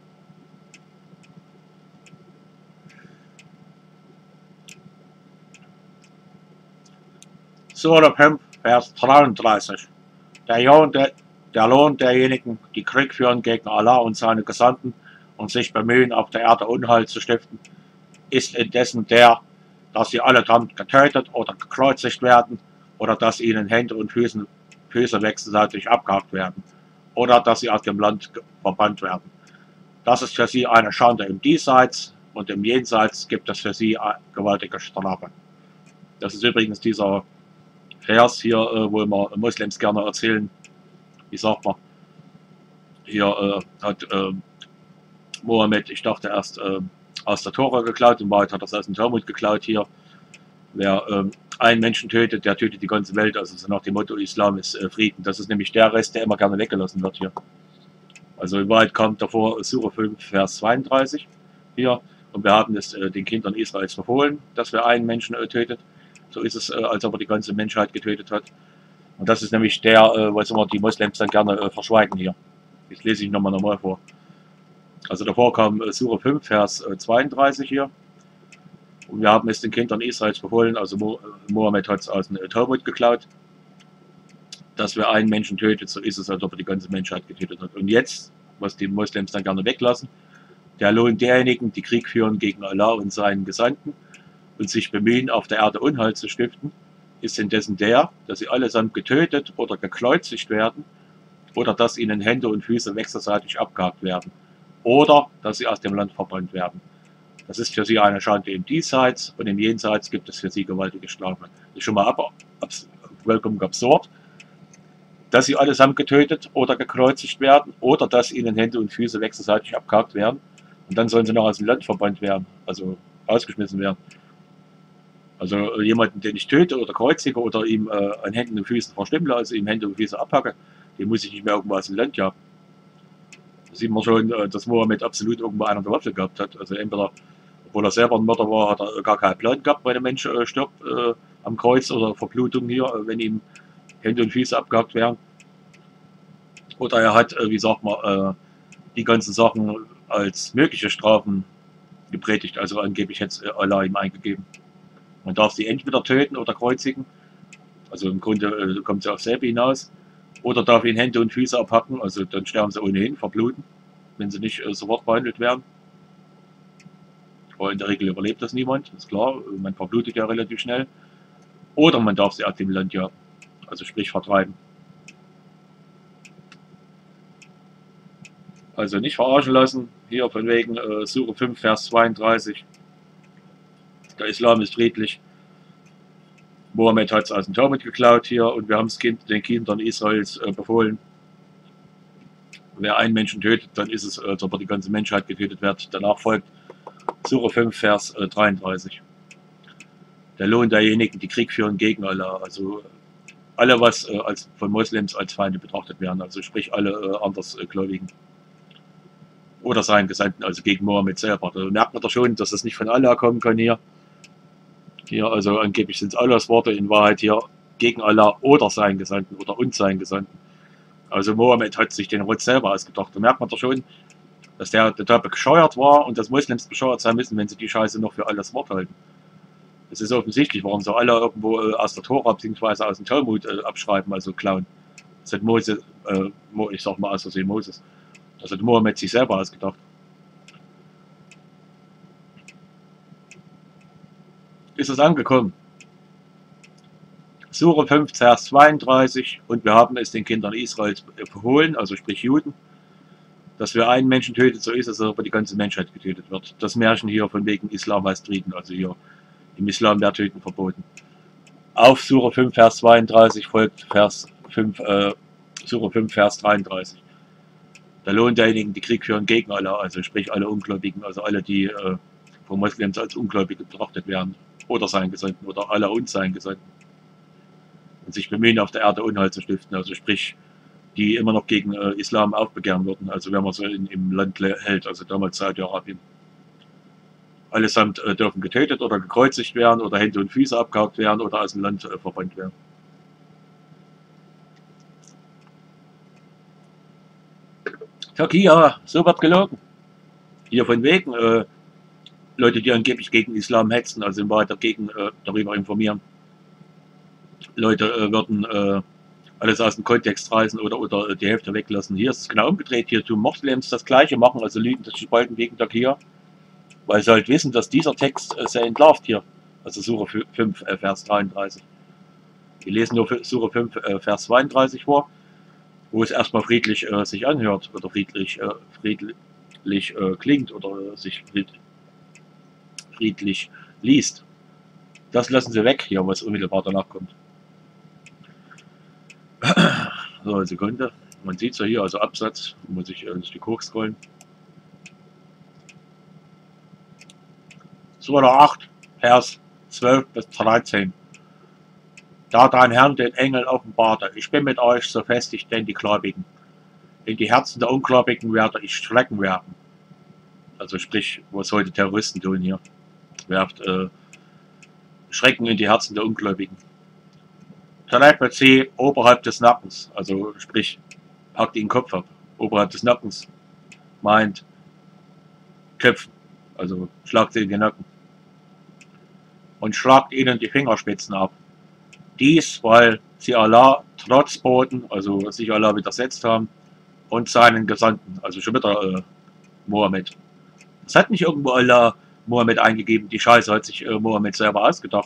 Sura 5, Vers 33. Der Lohn derjenigen, die Krieg führen gegen Allah und seine Gesandten und sich bemühen, auf der Erde Unheil zu stiften, ist indessen der, dass sie allesamt getötet oder gekreuzigt werden, oder dass ihnen Hände und Füße wechselseitig abgehackt werden, oder dass sie aus dem Land verbannt werden. Das ist für sie eine Schande im Diesseits, und im Jenseits gibt es für sie eine gewaltige Strafe.
Das ist übrigens dieser Vers hier, wo immer Moslems gerne erzählen, wie sagt man, hier hat Mohammed, ich dachte erst aus der Tora geklaut, in Wahrheit hat er es aus dem Talmud geklaut hier. Wer einen Menschen tötet, der tötet die ganze Welt, also so nach dem Motto Islam ist Frieden. Das ist nämlich der Rest, der immer gerne weggelassen wird hier. Also in Wahrheit kommt davor Sura 5, Vers 32 hier, und wir haben es den Kindern Israels verfohlen, dass wir einen Menschen tötet. So ist es, als ob er die ganze Menschheit getötet hat. Und das ist nämlich der, was immer die Moslems dann gerne verschweigen hier. Das lese ich nochmal vor. Also davor kam Sura 5, Vers 32 hier. Und wir haben es den Kindern Israels befohlen, also Mohammed hat es aus dem Talmud geklaut, dass wer einen Menschen tötet, so ist es, als ob er die ganze Menschheit getötet hat. Und jetzt, was die Moslems dann gerne weglassen,
Der Lohn derjenigen, die Krieg führen gegen Allah und seinen Gesandten und sich bemühen, auf der Erde Unheil zu stiften, ist indessen der, dass sie allesamt getötet oder gekreuzigt werden oder dass ihnen Hände und Füße wechselseitig abgehakt werden oder dass sie aus dem Land verbannt werden. Das ist für sie eine Schande im Diesseits und im Jenseits gibt es für sie gewaltige Strafe. Das ist schon mal vollkommen absurd, dass sie allesamt getötet oder gekreuzigt werden oder dass ihnen Hände und Füße wechselseitig abgehakt werden und dann sollen sie noch aus dem Land verbannt werden, also ausgeschmissen werden. Also jemanden, den ich töte oder kreuzige oder ihm an Händen und Füßen verstümmle, also ihm Hände und Füße abhacke, den muss ich nicht mehr irgendwo aus dem Land jagen. Da sieht man schon, dass Mohammed absolut irgendwo einer der Waffe gehabt hat. Also entweder, obwohl er selber ein Mörder war, hat er gar keinen Plan gehabt, weil der Mensch stirbt am Kreuz oder Verblutung hier, wenn ihm Hände und Füße abgehackt werden. Oder er hat, wie sagt man, die ganzen Sachen als mögliche Strafen gepredigt. Also angeblich hätte es Allah ihm eingegeben. Man darf sie entweder töten oder kreuzigen. Also im Grunde kommt es auf selbe hinaus. Oder darf ihnen Hände und Füße abhacken. Also dann sterben sie ohnehin, verbluten, wenn sie nicht sofort behandelt werden. Aber in der Regel überlebt das niemand, ist klar. Man verblutet ja relativ schnell. Oder man darf sie aus dem Land jagen. Also sprich vertreiben. Also nicht verarschen lassen. Hier von wegen Sure 5, Vers 32. Der Islam ist friedlich. Mohammed hat es aus dem Talmud geklaut hier und wir haben es den Kindern Israels befohlen. Wer einen Menschen tötet, dann ist es, als ob er die ganze Menschheit getötet wird. Danach folgt Sure 5, Vers 33. Der Lohn derjenigen, die Krieg führen gegen Allah. Also alle, was von Moslems als Feinde betrachtet werden. Also sprich alle Andersgläubigen. Oder seinen Gesandten, also gegen Mohammed selber. Da merkt man doch schon, dass das nicht von Allah kommen kann hier. Hier, also angeblich sind es Allahs Worte, in Wahrheit hier gegen Allah oder seinen Gesandten oder und seinen Gesandten. Also Mohammed hat sich den Rotz selber ausgedacht. Da merkt man doch schon, dass der total bescheuert war und dass Moslems bescheuert sein müssen, wenn sie die Scheiße noch für Allahs Wort halten. Es ist offensichtlich, warum so alle irgendwo aus der Tora bzw. aus dem Talmud abschreiben, also klauen. Das hat Moses, ich sag mal aus Versehen Moses. Das hat Mohammed sich selber ausgedacht. Ist es angekommen. Sure 5, Vers 32 und wir haben es den Kindern Israels befohlen, also sprich Juden, dass wer einen Menschen tötet, so ist es, als ob die ganze Menschheit getötet wird. Das Märchen hier von wegen Islam heißt Frieden, also hier im Islam wäre Töten verboten. Auf Sure 5, Vers 32 folgt Sure 5, Vers 33. Der Lohn derjenigen, die Krieg führen gegen Allah, also sprich alle Ungläubigen, also alle, die von Moslems als Ungläubige betrachtet werden, oder seinen Gesandten, oder Allah und seinen Gesandten. Und sich bemühen, auf der Erde Unheil zu stiften, also sprich, die immer noch gegen Islam aufbegehren würden, also wenn man so im Land hält, also damals Saudi-Arabien. Allesamt dürfen getötet oder gekreuzigt werden oder Hände und Füße abgehakt werden oder aus dem Land verbannt werden. Türkei, ja, so wird gelogen. Hier von wegen Leute, die angeblich gegen Islam hetzen, also in Wahrheit dagegen darüber informieren. Leute würden alles aus dem Kontext reißen oder die Hälfte weglassen. Hier ist es genau umgedreht. Hier tun Moslems das Gleiche machen, also lügen das Spalten gegen Türkei, weil sie halt wissen, dass dieser Text sehr entlarvt hier. Also Sure 5, Vers 33. Wir lesen nur Sure 5, Vers 32 vor, wo es erstmal friedlich sich anhört oder friedlich klingt oder sich friedlich liest. Das lassen sie weg hier, was unmittelbar danach kommt. So, eine Sekunde. Man sieht es ja hier, also Absatz, muss ich ein Stück hochscrollen. Sura 8, Vers 12 bis 13. Da dein Herrn den Engel offenbarte, ich bin mit euch, so festigt denn die Gläubigen. In die Herzen der Ungläubigen werde ich Schrecken werfen. Also sprich, was heute Terroristen tun hier. Werft Schrecken in die Herzen der Ungläubigen. Verleiht sie oberhalb des Nackens, also sprich, hackt den Kopf ab. Oberhalb des Nackens meint Köpfen, also schlagt sie in den Nacken. Und schlagt ihnen die Fingerspitzen ab. Dies, weil sie Allah trotzboten, also sich Allah widersetzt haben, und seinen Gesandten, also schon wieder Mohammed. Das hat nicht irgendwo Allah Mohammed eingegeben, die Scheiße hat sich Mohammed selber ausgedacht.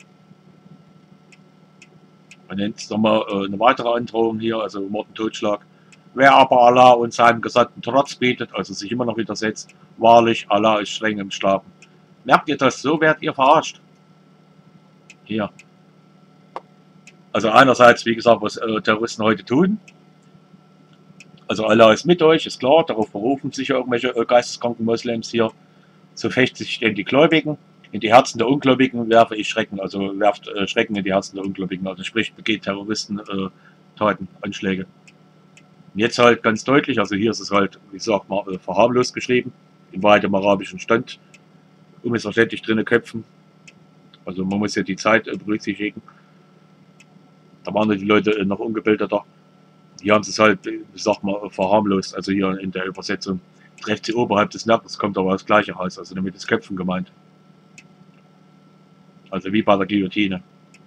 Und jetzt nochmal eine weitere Androhung hier, also Mord und Totschlag. Wer aber Allah und seinem Gesandten Trotz bietet, also sich immer noch widersetzt, wahrlich, Allah ist streng im Strafen. Merkt ihr das? So werdet ihr verarscht. Hier. Also einerseits, wie gesagt, was Terroristen heute tun. Also Allah ist mit euch, ist klar, darauf berufen sich ja irgendwelche geisteskranken Moslems hier. So fechten sich denn die Gläubigen. In die Herzen der Ungläubigen werfe ich Schrecken, also werft Schrecken in die Herzen der Ungläubigen. Also sprich, begeht Terroristen Taten, Anschläge. Und jetzt halt ganz deutlich, also hier ist es halt, wie sagt man, verharmlost geschrieben, in weitem arabischen Stand, unmissverständlich drinne Köpfen. Also man muss ja die Zeit berücksichtigen. Da waren die Leute noch ungebildeter. Hier haben sie es halt, wie sagt man, verharmlost, also hier in der Übersetzung. Trefft sie oberhalb des Nackens, kommt aber das gleiche raus, also damit ist Köpfen gemeint. Also wie bei der Guillotine.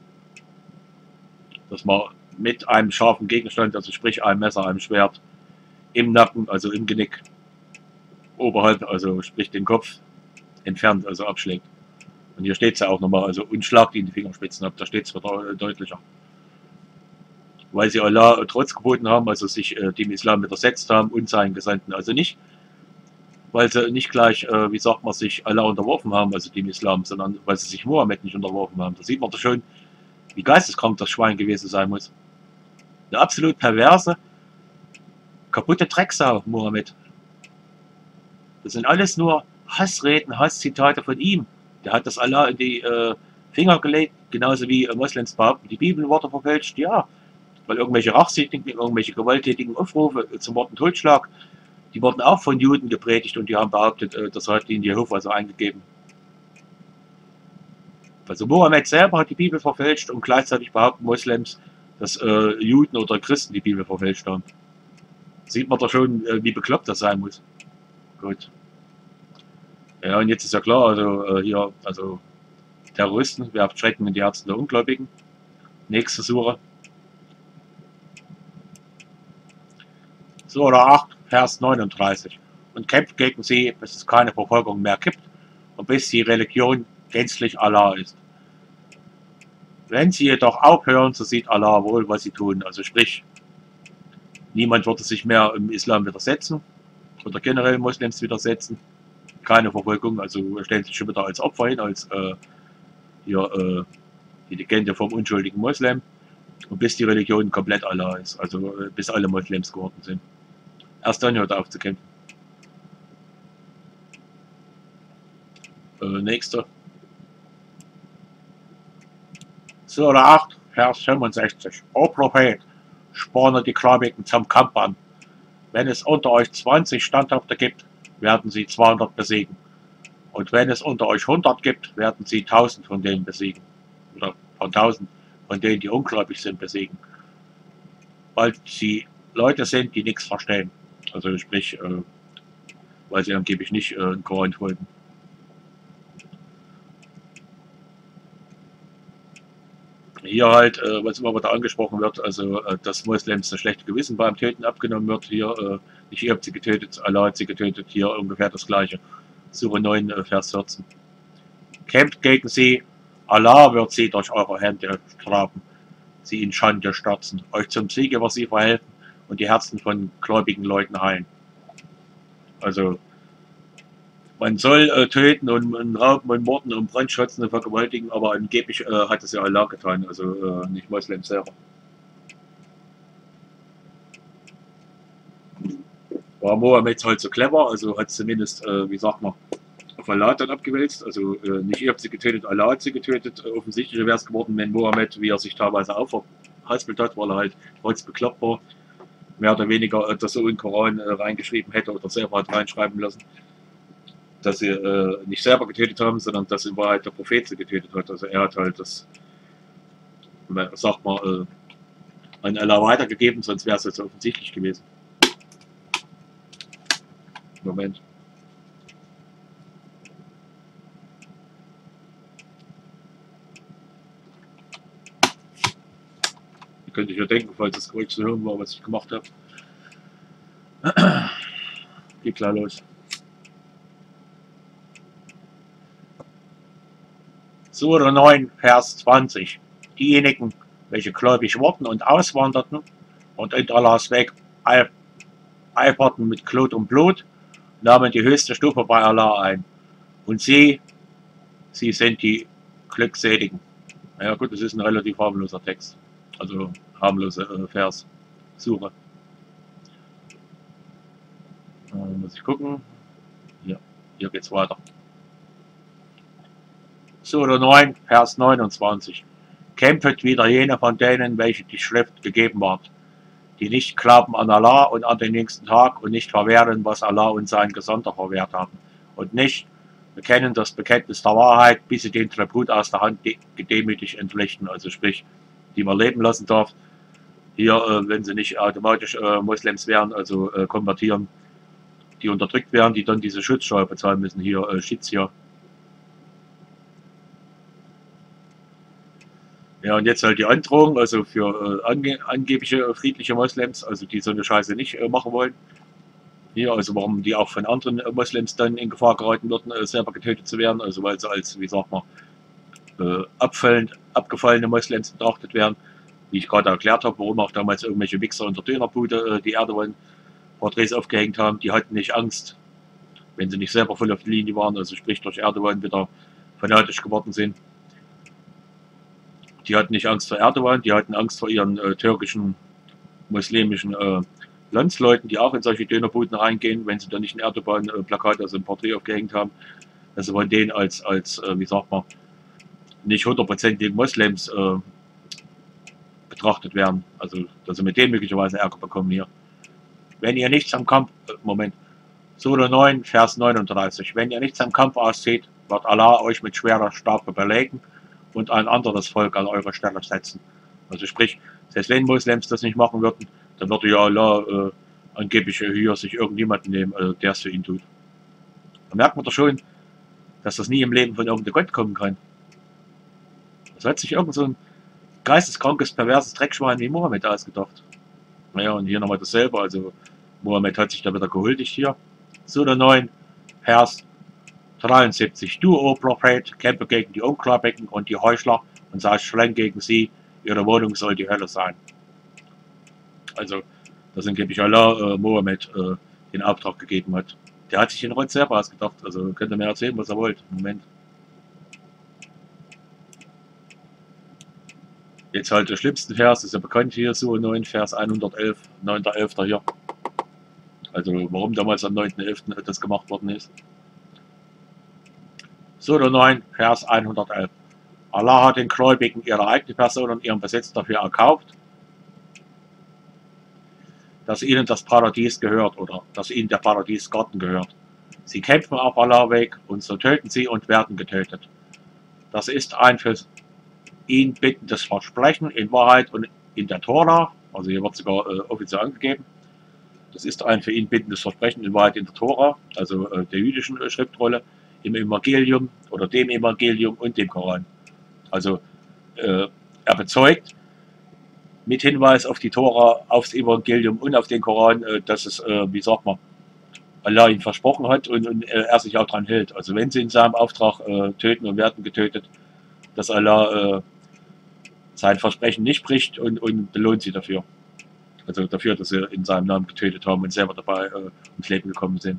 Dass man mit einem scharfen Gegenstand, also sprich einem Messer, einem Schwert, im Nacken, also im Genick, oberhalb, also sprich den Kopf, entfernt, also abschlägt. Und hier steht es ja auch nochmal, also und schlagt ihn die Fingerspitzen ab, da steht es wieder deutlicher. Weil sie Allah Trotz geboten haben, also sich dem Islam widersetzt haben und seinen Gesandten, also nicht, weil sie nicht gleich, wie sagt man, sich Allah unterworfen haben, also dem Islam, sondern weil sie sich Mohammed nicht unterworfen haben. Da sieht man doch schon, wie geisteskrank das Schwein gewesen sein muss. Eine absolut perverse, kaputte Drecksau, Mohammed. Das sind alles nur Hassreden, Hasszitate von ihm. Der hat das Allah in die Finger gelegt, genauso wie Moslems behaupten, die Bibelworte verfälscht, ja. Weil irgendwelche rachsüchtigen, irgendwelche gewalttätigen Aufrufe zum Mord und Totschlag, die wurden auch von Juden gepredigt und die haben behauptet, das hat ihnen Jehova so eingegeben. Also Mohammed selber hat die Bibel verfälscht und gleichzeitig behaupten Moslems, dass Juden oder Christen die Bibel verfälscht haben. Sieht man doch schon, wie bekloppt das sein muss. Gut. Ja, und jetzt ist ja klar, also hier, also Terroristen, werft Schrecken in die Herzen der Ungläubigen. Nächste Sure. Sura 8, Vers 39. Und kämpft gegen sie, bis es keine Verfolgung mehr gibt und bis die Religion gänzlich Allah ist. Wenn sie jedoch aufhören, so sieht Allah wohl, was sie tun. Also sprich, niemand würde sich mehr im Islam widersetzen oder generell Moslems widersetzen. Keine Verfolgung, also stellen sich schon wieder als Opfer hin, als hier, die Legende vom unschuldigen Moslem. Und bis die Religion komplett Allah ist, also bis alle Moslems geworden sind. Erst dann hört er auf zu kämpfen. Nächster. Sura 8, Vers 65. O Prophet, sporne die Gläubigen zum Kampf an. Wenn es unter euch 20 Standhafte gibt, werden sie 200 besiegen. Und wenn es unter euch 100 gibt, werden sie 1000 von denen besiegen. Oder von 1000 von denen, die ungläubig sind, besiegen. Weil sie Leute sind, die nichts verstehen. Also sprich, weil sie angeblich nicht den Koran folgen. Hier halt, was immer wieder angesprochen wird, also dass Moslems das schlechte Gewissen beim Töten abgenommen wird. Hier, nicht ihr habt sie getötet, Allah hat sie getötet. Hier ungefähr das gleiche. Sura 9, Vers 14. Kämpft gegen sie, Allah wird sie durch eure Hände strafen, sie in Schande stürzen, euch zum Siege wird sie verhelfen und die Herzen von gläubigen Leuten heilen. Also, man soll töten und rauben und morden und brandschützen und vergewaltigen, aber angeblich hat es ja Allah getan, also nicht Moslems selber. War Mohammed halt so clever, also hat zumindest, wie sagt man, auf Allah dann abgewälzt, also nicht ihr habt sie getötet, Allah hat sie getötet. Offensichtlich wäre es geworden, wenn Mohammed, wie er sich teilweise aufgehaspelt hat, weil er halt bekloppt war, mehr oder weniger das so in den Koran reingeschrieben hätte oder selber hat reinschreiben lassen, dass sie nicht selber getötet haben, sondern dass in Wahrheit der Prophet sie getötet hat. Also er hat halt das, sagt man, an Allah weitergegeben, sonst wäre es jetzt offensichtlich gewesen. Moment. Ihr könnt euch ja denken, falls das Geräusch zu hören war, was ich gemacht habe. Geht klar los. Sura 9, Vers 20. Diejenigen, welche gläubig wurden und auswanderten und in Allahs Weg eiferten mit Blut und Blut, nahmen die höchste Stufe bei Allah ein. Und sie sind die Glückseligen. Ja gut, das ist ein relativ harmloser Text. Also harmloser Vers. Sura. Muss ich gucken. Hier geht's weiter. Sura 9, Vers 29. Kämpft wieder jene von denen, welche die Schrift gegeben ward, die nicht glauben an Allah und an den jüngsten Tag und nicht verwehren, was Allah und sein Gesandter verwehrt haben, und nicht bekennen das Bekenntnis der Wahrheit, bis sie den Tribut aus der Hand gedemütigt entflechten, also sprich, die man leben lassen darf. Hier, wenn sie nicht automatisch Moslems wären, also konvertieren, die unterdrückt werden, die dann diese Schutzsteuer bezahlen müssen. Hier, Schitz hier. Ja, und jetzt halt die Androhung, also für angebliche friedliche Moslems, also die so eine Scheiße nicht machen wollen. Hier, also warum die auch von anderen Moslems dann in Gefahr geraten würden, selber getötet zu werden, also weil sie als, wie sagt man, abgefallene Moslems betrachtet werden. Wie ich gerade erklärt habe, warum auch damals irgendwelche Wichser in der Dönerbude die Erdogan Porträts aufgehängt haben, die hatten nicht Angst, wenn sie nicht selber voll auf die Linie waren, also sprich durch Erdogan wieder fanatisch geworden sind. Die hatten nicht Angst vor Erdogan, die hatten Angst vor ihren türkischen, muslimischen Landsleuten, die auch in solche Dönerbuden reingehen, wenn sie da nicht ein Erdogan-Plakat, also ein Porträt aufgehängt haben, dass sie von denen als wie sagt man, nicht 100% Moslems betrachtet werden. Also, dass sie mit denen möglicherweise Ärger bekommen hier. Wenn ihr nichts am Kampf, Moment, Sura 9, Vers 39, wenn ihr nichts am Kampf aussieht, wird Allah euch mit schwerer Strafe belegen und ein anderes Volk an eure Stelle setzen. Also sprich, selbst wenn Moslems das nicht machen würden, dann würde ja Allah angeblich hier sich irgendjemanden nehmen, der es für ihn tut. Da merkt man doch schon, dass das nie im Leben von irgendeinem Gott kommen kann. Das hat sich irgend so ein geisteskrankes, perverses Dreckschwein wie Mohammed ausgedacht. Naja, und hier nochmal dasselbe, also Mohammed hat sich da wieder gehuldigt hier. Sura 9, Vers 73. Du, o Prophet, kämpfe gegen die Unklarbecken und die Heuchler und sei streng gegen sie, ihre Wohnung soll die Hölle sein. Also, dass angeblich Allah Mohammed den Auftrag gegeben hat. Der hat sich den Rot selber ausgedacht, also könnt ihr mir erzählen, was er wollt. Moment. Jetzt halt der schlimmste Vers, ist ja bekannt hier, Sura 9, Vers 111, 9.11. hier. Also warum damals am 9.11. das gemacht worden ist. Sura 9, Vers 111. Allah hat den Gläubigen ihre eigene Person und ihren Besitz dafür erkauft, dass ihnen das Paradies gehört oder dass ihnen der Paradiesgarten gehört. Sie kämpfen auf Allah Weg und so töten sie und werden getötet. Das ist ein für ihn bittendes Versprechen in Wahrheit und in der Tora, also hier wird sogar offiziell angegeben. Das ist ein für ihn bittendes Versprechen in Wahrheit in der Tora, also der jüdischen Schriftrolle, im Evangelium oder dem Evangelium und dem Koran. Also er bezeugt mit Hinweis auf die Tora, aufs Evangelium und auf den Koran, dass es, wie sagt man, Allah ihn versprochen hat und er sich auch daran hält. Also wenn sie in seinem Auftrag töten und werden getötet, dass Allah sein Versprechen nicht bricht und belohnt sie dafür. Also dafür, dass sie in seinem Namen getötet haben und selber dabei ums Leben gekommen sind.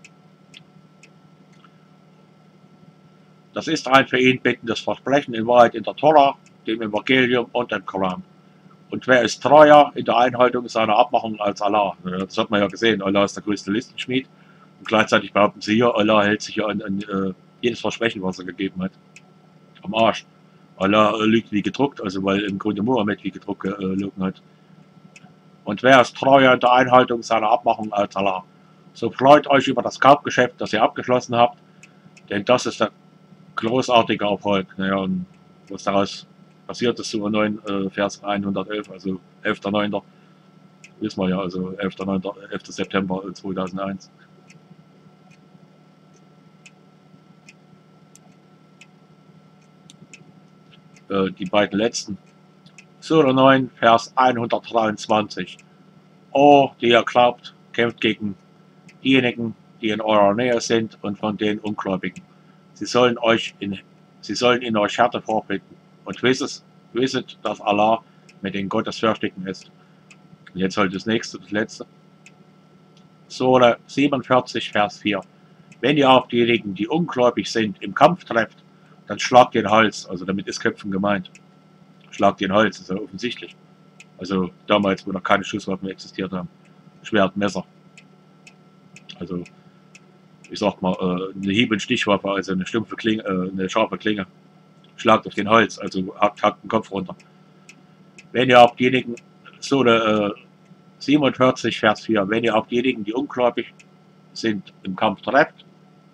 Das ist ein für ihn bittendes Versprechen in Wahrheit in der Tora, dem Evangelium und dem Koran. Und wer ist treuer in der Einhaltung seiner Abmachungen als Allah? Das hat man ja gesehen, Allah ist der größte Listenschmied. Und gleichzeitig behaupten sie hier, Allah hält sich ja an jedes Versprechen, was er gegeben hat. Am Arsch. Allah lügt wie gedruckt, also weil im Grunde Mohammed wie gedruckt gelogen hat. Und wer ist treuer in der Einhaltung seiner Abmachung als Allah? So freut euch über das Kaufgeschäft, das ihr abgeschlossen habt, denn das ist der großartige Erfolg. Naja, und was daraus passiert ist, Sura 9, Vers 111, also 11.9. Wissen wir ja, also 11. September 2001. Die beiden letzten. Sura 9, Vers 123. O, die ihr glaubt, kämpft gegen diejenigen, die in eurer Nähe sind und von den Ungläubigen. Sie sollen sie sollen in euch Härte vorfinden. Und wisset, dass Allah mit den Gottesfürchtigen ist. Und jetzt halt das nächste, das letzte. Sure 47, Vers 4. Wenn ihr auch diejenigen, die ungläubig sind, im Kampf trefft, dann schlagt den Hals. Also damit ist Köpfen gemeint. Schlagt den Hals, ist ja offensichtlich. Also damals, wo noch keine Schusswaffen existiert haben. Schwert, Messer. Also, ich sag mal, eine Hieb- und Stichwaffe, also eine stumpfe Klinge, eine scharfe Klinge. Schlagt auf den Hals, also hackt den Kopf runter. Wenn ihr auch diejenigen, so eine 47, Vers 4, wenn ihr auch diejenigen, die ungläubig sind, im Kampf trefft,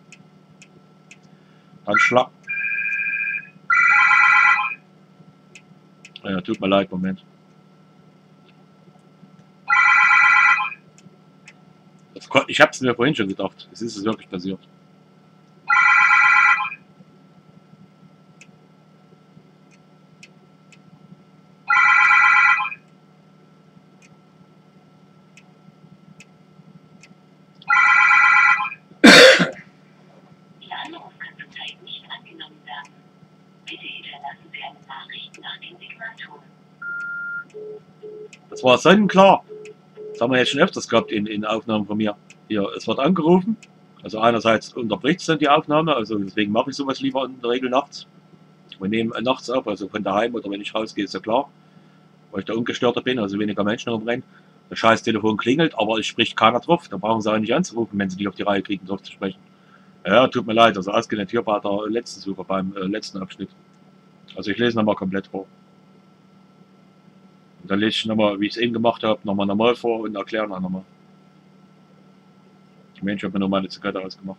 dann schlagt. Ja, tut mir leid, Moment. Ich habe es mir vorhin schon gedacht. Es ist wirklich passiert.
Ihr Anruf kann zurzeit nicht angenommen werden. Bitte hinterlassen Sie eine Nachricht nach dem Signalton.
Das war sonnenklar. Das haben wir jetzt schon öfters gehabt in Aufnahmen von mir. Hier, es wird angerufen. Also einerseits unterbricht es dann die Aufnahme, also deswegen mache ich sowas lieber in der Regel nachts. Wir nehmen nachts auf, also von daheim oder wenn ich rausgehe, ist ja klar, weil ich da ungestörter bin, also weniger Menschen rumrennen. Das scheiß Telefon klingelt, aber es spricht keiner drauf. Da brauchen sie auch nicht anzurufen, wenn sie nicht auf die Reihe kriegen, drauf zu sprechen. Ja, tut mir leid, also ausgehend hier bei der letzten Suche, beim letzten Abschnitt. Also ich lese nochmal komplett vor. Und dann lese ich nochmal, wie ich es eben gemacht habe, nochmal normal vor und erkläre dann nochmal. Mensch, ich habe mir nur meine Zigarette ausgemacht.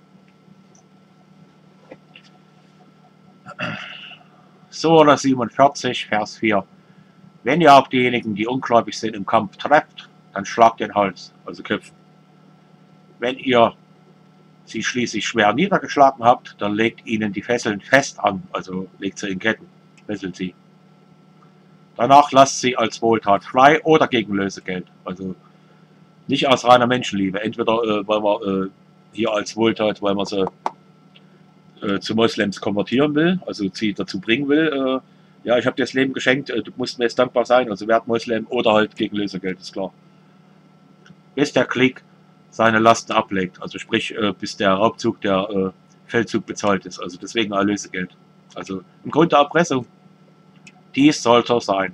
Sura 47, Vers 4. Wenn ihr auch diejenigen, die ungläubig sind, im Kampf trefft, dann schlagt den Hals, also Köpfen. Wenn ihr sie schließlich schwer niedergeschlagen habt, dann legt ihnen die Fesseln fest an, also legt sie in Ketten, fesselt sie. Danach lasst sie als Wohltat frei oder gegen Lösegeld, also nicht aus reiner Menschenliebe. Entweder weil man hier als Wohltat, weil man sie zu Moslems konvertieren will, also sie dazu bringen will, ja, ich habe dir das Leben geschenkt, du musst mir jetzt dankbar sein, also werd Moslem oder halt gegen Lösegeld, ist klar. Bis der Krieg seine Lasten ablegt, also sprich, bis der Raubzug, der Feldzug bezahlt ist, also deswegen ein Lösegeld. Also im Grunde Erpressung. Dies sollte sein.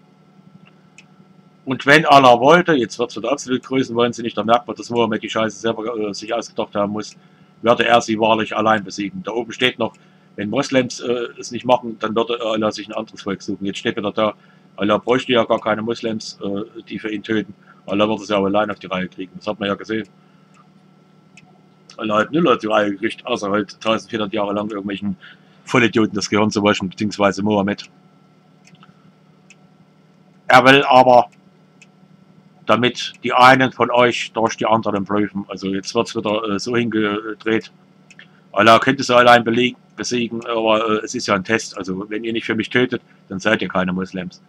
Und wenn Allah wollte, jetzt wird es für die absolut Größenwahnsinnig, da merkt man, dass Mohammed die Scheiße selber sich ausgedacht haben muss, werde er sie wahrlich allein besiegen. Da oben steht noch, wenn Moslems es nicht machen, dann würde Allah sich ein anderes Volk suchen. Jetzt steht wieder da, Allah bräuchte ja gar keine Moslems, die für ihn töten. Allah würde es ja auch allein auf die Reihe kriegen. Das hat man ja gesehen. Allah hat null auf die Reihe gekriegt, außer halt 1400 Jahre lang irgendwelchen Vollidioten das Gehirn zu waschen, beziehungsweise Mohammed. Er will aber, damit die einen von euch durch die anderen prüfen. Also jetzt wird es wieder so hingedreht. Allah könnte sie allein besiegen, aber es ist ja ein Test. Also wenn ihr nicht für mich tötet, dann seid ihr keine Moslems.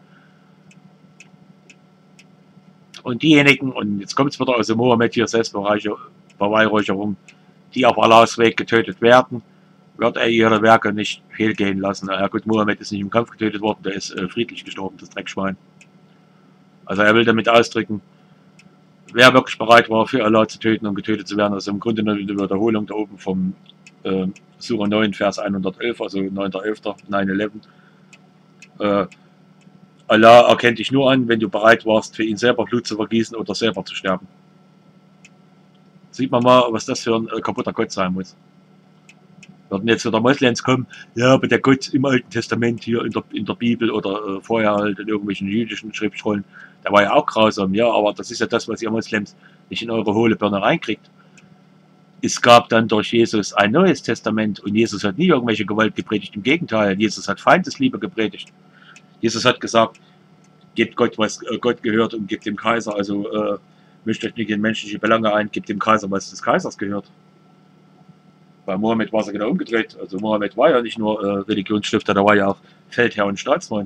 Und diejenigen, und jetzt kommt es wieder aus dem Mohammed hier Selbstbeweihräucherung, die auf Allahs Weg getötet werden, wird er ihre Werke nicht fehlgehen lassen. Ja gut, Mohammed ist nicht im Kampf getötet worden, der ist friedlich gestorben, das Dreckschwein. Also er will damit ausdrücken, wer wirklich bereit war, für Allah zu töten und getötet zu werden. Also im Grunde eine Wiederholung da oben vom Surah 9, Vers 111, also 9.11., 9/11. Allah erkennt dich nur an, wenn du bereit warst, für ihn selber Blut zu vergießen oder selber zu sterben. Sieht man mal, was das für ein kaputter Gott sein muss. Würden jetzt wieder Moslems kommen, ja, aber der Gott im Alten Testament hier in der Bibel oder vorher halt in irgendwelchen jüdischen Schriftrollen, der war ja auch grausam, ja, aber das ist ja das, was ihr Moslems nicht in eure hohle Birne reinkriegt. Es gab dann durch Jesus ein neues Testament und Jesus hat nie irgendwelche Gewalt gepredigt, im Gegenteil, Jesus hat Feindesliebe gepredigt. Jesus hat gesagt, gebt Gott, was Gott gehört und gebt dem Kaiser, also mischt euch nicht in menschliche Belange ein, gebt dem Kaiser, was des Kaisers gehört. Bei Mohammed war es ja genau umgedreht. Also Mohammed war ja nicht nur Religionsstifter, der war ja auch Feldherr und Staatsmann.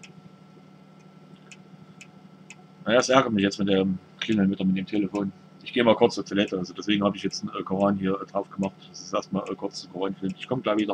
Naja, es ärgert mich jetzt mit dem Klingeln mit dem Telefon. Ich Ich gehe mal kurz zur Toilette, also deswegen habe ich jetzt einen Koran hier drauf gemacht. Das ist erstmal kurz der Koranfilm. Ich komme gleich wieder.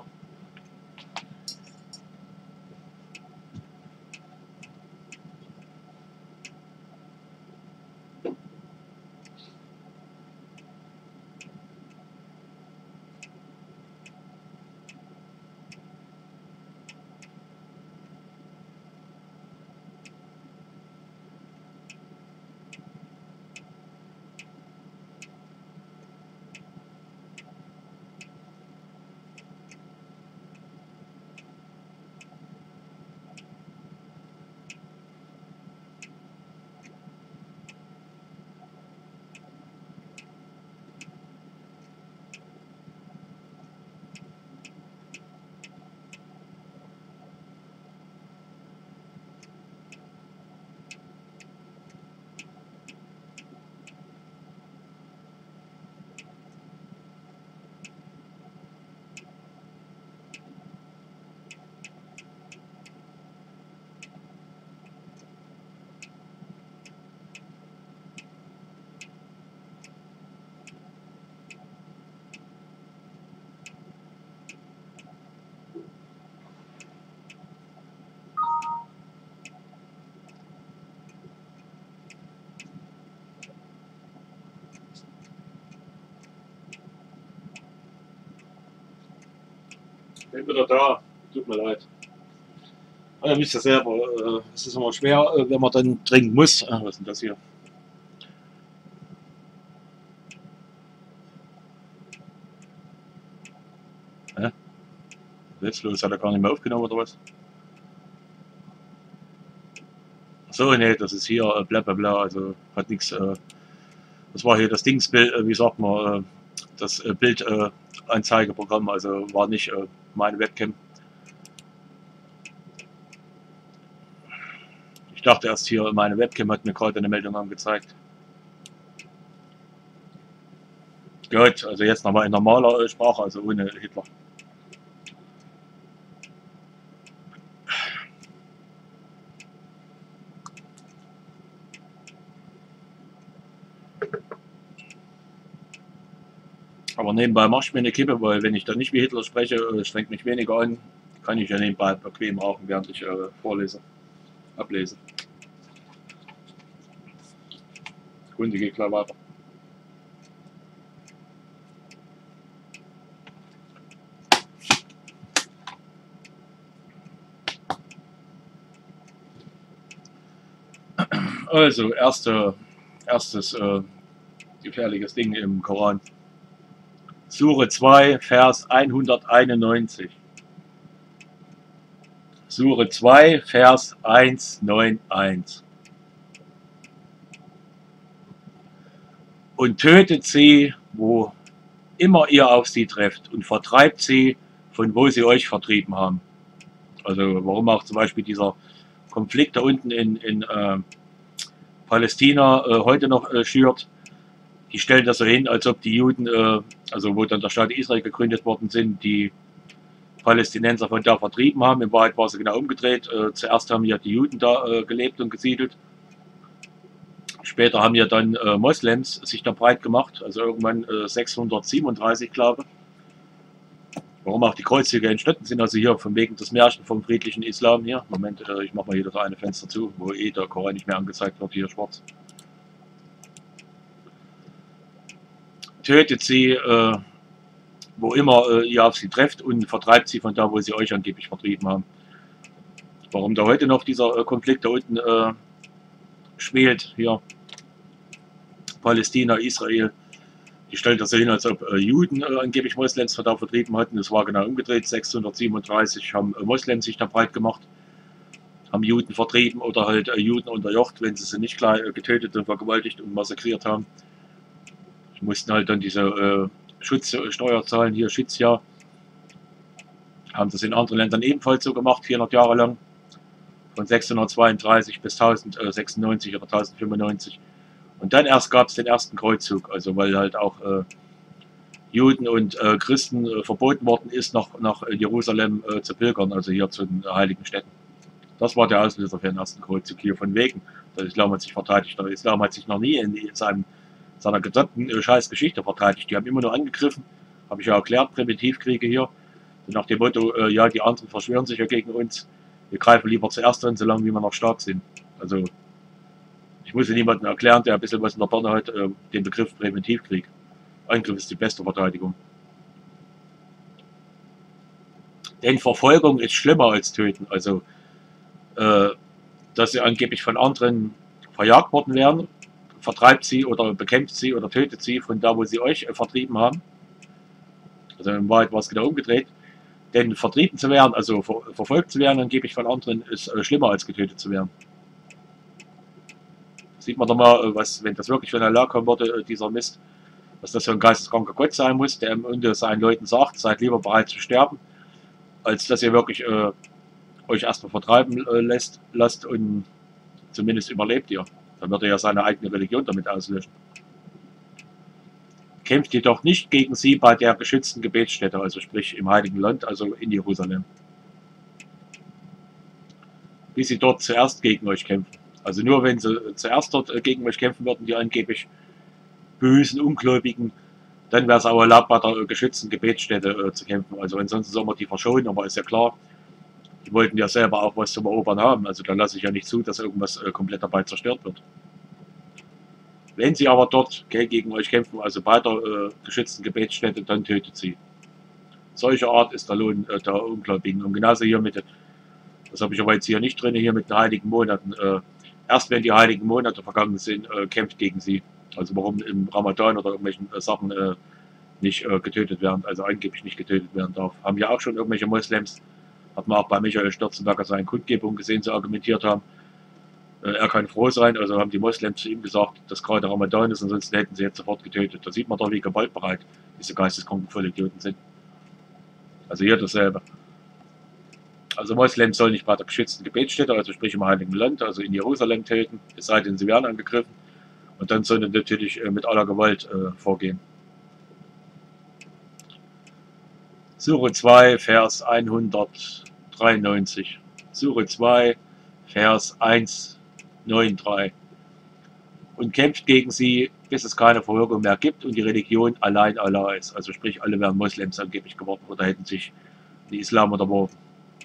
Ich bin wieder da, tut mir leid. Ihr wisst ja selber, es ist immer schwer, wenn man dann trinken muss. Was ist denn das hier? Hä? Jetzt los, hat er gar nicht mehr aufgenommen oder was? So, ne, das ist hier bla bla bla, also hat nichts. Das war hier das Dingsbild, wie sagt man, das Bildanzeigeprogramm, also war nicht meine Webcam. Ich dachte erst hier, meine Webcam hat mir gerade eine Meldung angezeigt. Gut, also jetzt nochmal in normaler Sprache, also ohne Hitler. Aber nebenbei mache ich mir eine Kippe, weil wenn ich dann nicht wie Hitler spreche, strengt mich weniger an, kann ich ja nebenbei bequem rauchen, während ich vorlese, ablese. Kunde geht klar weiter. Also, erstes gefährliches Ding im Koran. Sure 2, Vers 191. Sure 2, Vers 191. Und tötet sie, wo immer ihr auf sie trefft, und vertreibt sie, von wo sie euch vertrieben haben. Also warum auch zum Beispiel dieser Konflikt da unten in Palästina heute noch schürt. Die stellen das so hin, als ob die Juden, also wo dann der Staat Israel gegründet worden sind, die Palästinenser von da vertrieben haben. In Wahrheit war es genau umgedreht. Zuerst haben ja die Juden da gelebt und gesiedelt. Später haben ja dann Moslems sich da breit gemacht, also irgendwann 637, glaube ich. Warum auch die Kreuzzüge entstanden sind, also hier von wegen des Märchen vom friedlichen Islam hier. Moment, ich mache mal hier das eine Fenster zu, wo der Koran nicht mehr angezeigt wird, hier schwarz. Tötet sie, wo immer ihr auf sie trefft, und vertreibt sie von da, wo sie euch angeblich vertrieben haben. Warum da heute noch dieser Konflikt da unten schwelt, hier Palästina, Israel, die stellt das so hin, als ob Juden angeblich Moslems da vertrieben hatten. Das war genau umgedreht. 637 haben Moslems sich da breit gemacht, haben Juden vertrieben oder halt Juden unterjocht, wenn sie sie nicht gleich getötet und vergewaltigt und massakriert haben. Die mussten halt dann diese Schutzsteuer zahlen, hier Schutzjahr. Haben das in anderen Ländern ebenfalls so gemacht, 400 Jahre lang. Von 632 bis 1096 oder 1095. Und dann erst gab es den ersten Kreuzzug, also weil halt auch Juden und Christen verboten worden ist, nach Jerusalem zu pilgern, also hier zu den heiligen Städten. Das war der Auslöser für den ersten Kreuzzug hier, von wegen. Der Islam hat sich verteidigt. Der Islam hat sich noch nie in seinem seiner gesamten scheiß Geschichte verteidigt. Die haben immer nur angegriffen, habe ich ja erklärt, Primitivkriege hier. Nach dem Motto, ja, die anderen verschwören sich ja gegen uns. Wir greifen lieber zuerst an, solange wir noch stark sind. Also, ich muss niemandem erklären, der ein bisschen was in der Birne hat, den Begriff Präventivkrieg. Angriff ist die beste Verteidigung. Denn Verfolgung ist schlimmer als Töten. Also, dass sie angeblich von anderen verjagt worden wären, vertreibt sie oder bekämpft sie oder tötet sie von da, wo sie euch vertrieben haben. Also in Wahrheit war es genau umgedreht. Denn vertrieben zu werden, also verfolgt zu werden, angeblich von anderen, ist schlimmer als getötet zu werden. Sieht man doch mal, was, wenn das wirklich von Allah kommen würde, dieser Mist, was das für ein geisteskranker Gott sein muss, der unter seinen Leuten sagt, seid lieber bereit zu sterben, als dass ihr wirklich euch erstmal vertreiben lasst und zumindest überlebt ihr. Dann wird er ja seine eigene Religion damit auslöschen. Kämpft jedoch nicht gegen sie bei der geschützten Gebetsstätte, also sprich im Heiligen Land, also in Jerusalem. Bis sie dort zuerst gegen euch kämpfen. Also nur wenn sie zuerst dort gegen euch kämpfen würden, die angeblich bösen, Ungläubigen, dann wäre es auch erlaubt, bei der geschützten Gebetsstätte zu kämpfen. Also ansonsten soll man die verschonen, aber ist ja klar, die wollten ja selber auch was zum Erobern haben. Also da lasse ich ja nicht zu, dass irgendwas komplett dabei zerstört wird. Wenn sie aber dort gegen euch kämpfen, also bei der geschützten Gebetsstätte, dann tötet sie. Solche Art ist der Lohn der Ungläubigen. Und genauso hier mit, das habe ich aber jetzt hier nicht drin, hier mit den heiligen Monaten. Erst wenn die heiligen Monate vergangen sind, kämpft gegen sie. Also warum im Ramadan oder irgendwelchen Sachen nicht getötet werden, also angeblich nicht getötet werden darf. Haben ja auch schon irgendwelche Moslems, hat man auch bei Michael Stürzenberger seinen Kundgebungen gesehen, so argumentiert haben. Er kann froh sein, also haben die Moslems zu ihm gesagt, dass gerade Ramadan ist, ansonsten hätten sie jetzt sofort getötet. Da sieht man doch, wie gewaltbereit diese geisteskranken Vollidioten sind. Also hier dasselbe. Also Moslems sollen nicht bei der geschützten Gebetsstätte, also sprich im Heiligen Land, also in Jerusalem töten, es sei denn, sie werden angegriffen. Und dann sollen natürlich mit aller Gewalt vorgehen. Sure 2, Vers 193. Sure 2, Vers 193. Und kämpft gegen sie, bis es keine Verfolgung mehr gibt und die Religion allein Allah ist. Also sprich, alle wären Moslems angeblich geworden oder hätten sich den Islam unterworfen.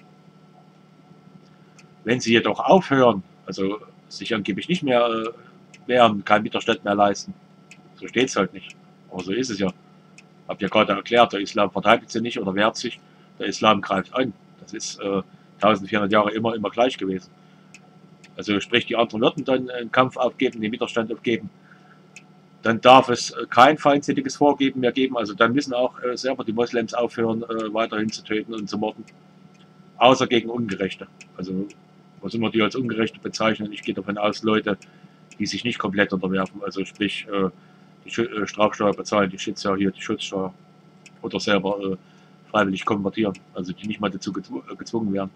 Wenn sie jedoch aufhören, also sich angeblich nicht mehr wehren, keinen Widerstand mehr leisten, so steht es halt nicht. Aber so ist es ja. Habt ihr gerade erklärt, der Islam verteidigt sie nicht oder wehrt sich, der Islam greift an. Das ist 1400 Jahre immer gleich gewesen. Also sprich, die anderen würden dann einen Kampf aufgeben, den Widerstand aufgeben. Dann darf es kein feindseitiges Vorgehen mehr geben. Also dann müssen auch selber die Moslems aufhören, weiterhin zu töten und zu morden. Außer gegen Ungerechte. Also was immer die als Ungerechte bezeichnen. Ich gehe davon aus, Leute, die sich nicht komplett unterwerfen. Also sprich, die Strafsteuer bezahlen, die Schutzsteuer hier, die Schutzsteuer. Oder selber freiwillig konvertieren. Also die nicht mal dazu gezwungen werden.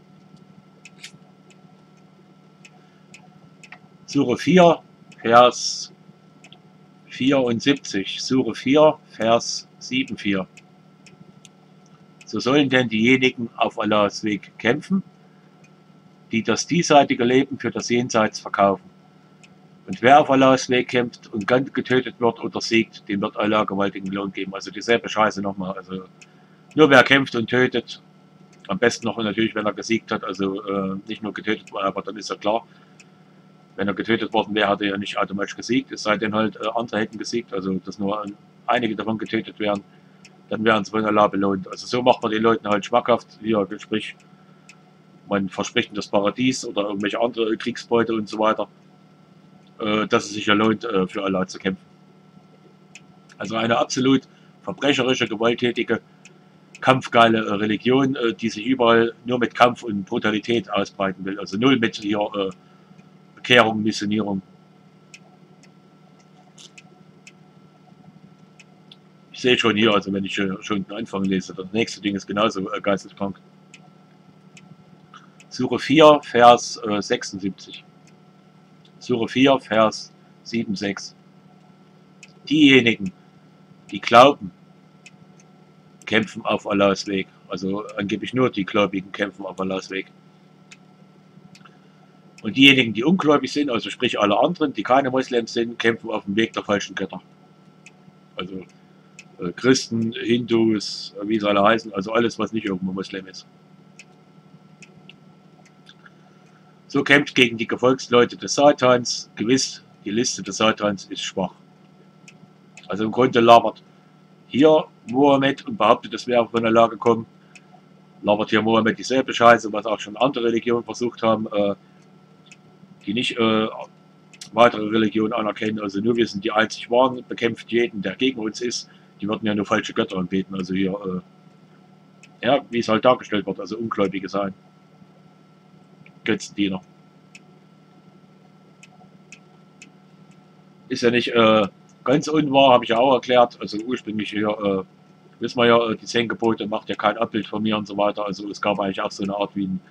Sure 4, Vers 74. Sure 4, Vers 74. So sollen denn diejenigen auf Allahs Weg kämpfen, die das diesseitige Leben für das Jenseits verkaufen. Und wer auf Allahs Weg kämpft und getötet wird oder siegt, dem wird Allah gewaltigen Lohn geben. Also dieselbe Scheiße nochmal. Also nur wer kämpft und tötet, am besten noch natürlich, wenn er gesiegt hat, also nicht nur getötet war, aber dann ist ja klar, wenn er getötet worden wäre, hat er ja nicht automatisch gesiegt, es sei denn halt, andere hätten gesiegt, also dass nur einige davon getötet werden, dann wären sie von Allah belohnt. Also so macht man den Leuten halt schmackhaft, hier, sprich, man verspricht ihnen das Paradies oder irgendwelche andere Kriegsbeute und so weiter, dass es sich ja lohnt, für Allah zu kämpfen. Also eine absolut verbrecherische, gewalttätige, kampfgeile Religion, die sich überall nur mit Kampf und Brutalität ausbreiten will. Also null mit hier Bekehrung, Missionierung. Ich sehe schon hier, also wenn ich schon den Anfang lese, das nächste Ding ist genauso geisteskrank. Sure 4, Vers 76. Sure 4, Vers 7,6. Diejenigen, die glauben, kämpfen auf Allahs Weg. Also angeblich nur die Gläubigen kämpfen auf Allahs Weg. Und diejenigen, die ungläubig sind, also sprich alle anderen, die keine Moslems sind, kämpfen auf dem Weg der falschen Götter. Also Christen, Hindus, wie sie alle heißen, also alles, was nicht irgendwo Moslem ist. So kämpft gegen die Gefolgsleute des Satans. Gewiss, die Liste des Satans ist schwach. Also im Grunde labert hier Mohammed und behauptet, es wäre von Allah gekommen. Labert hier Mohammed dieselbe Scheiße, was auch schon andere Religionen versucht haben, die nicht weitere Religionen anerkennen. Also nur wir sind die einzig wahren, bekämpft jeden, der gegen uns ist. Die würden ja nur falsche Götter anbeten. Also hier, ja, wie es halt dargestellt wird, also Ungläubige sein. Götzendiener. Ist ja nicht ganz unwahr, habe ich ja auch erklärt. Also ursprünglich hier, wissen wir ja, die 10 Gebote macht ja kein Abbild von mir und so weiter. Also es gab eigentlich auch so eine Art wie ein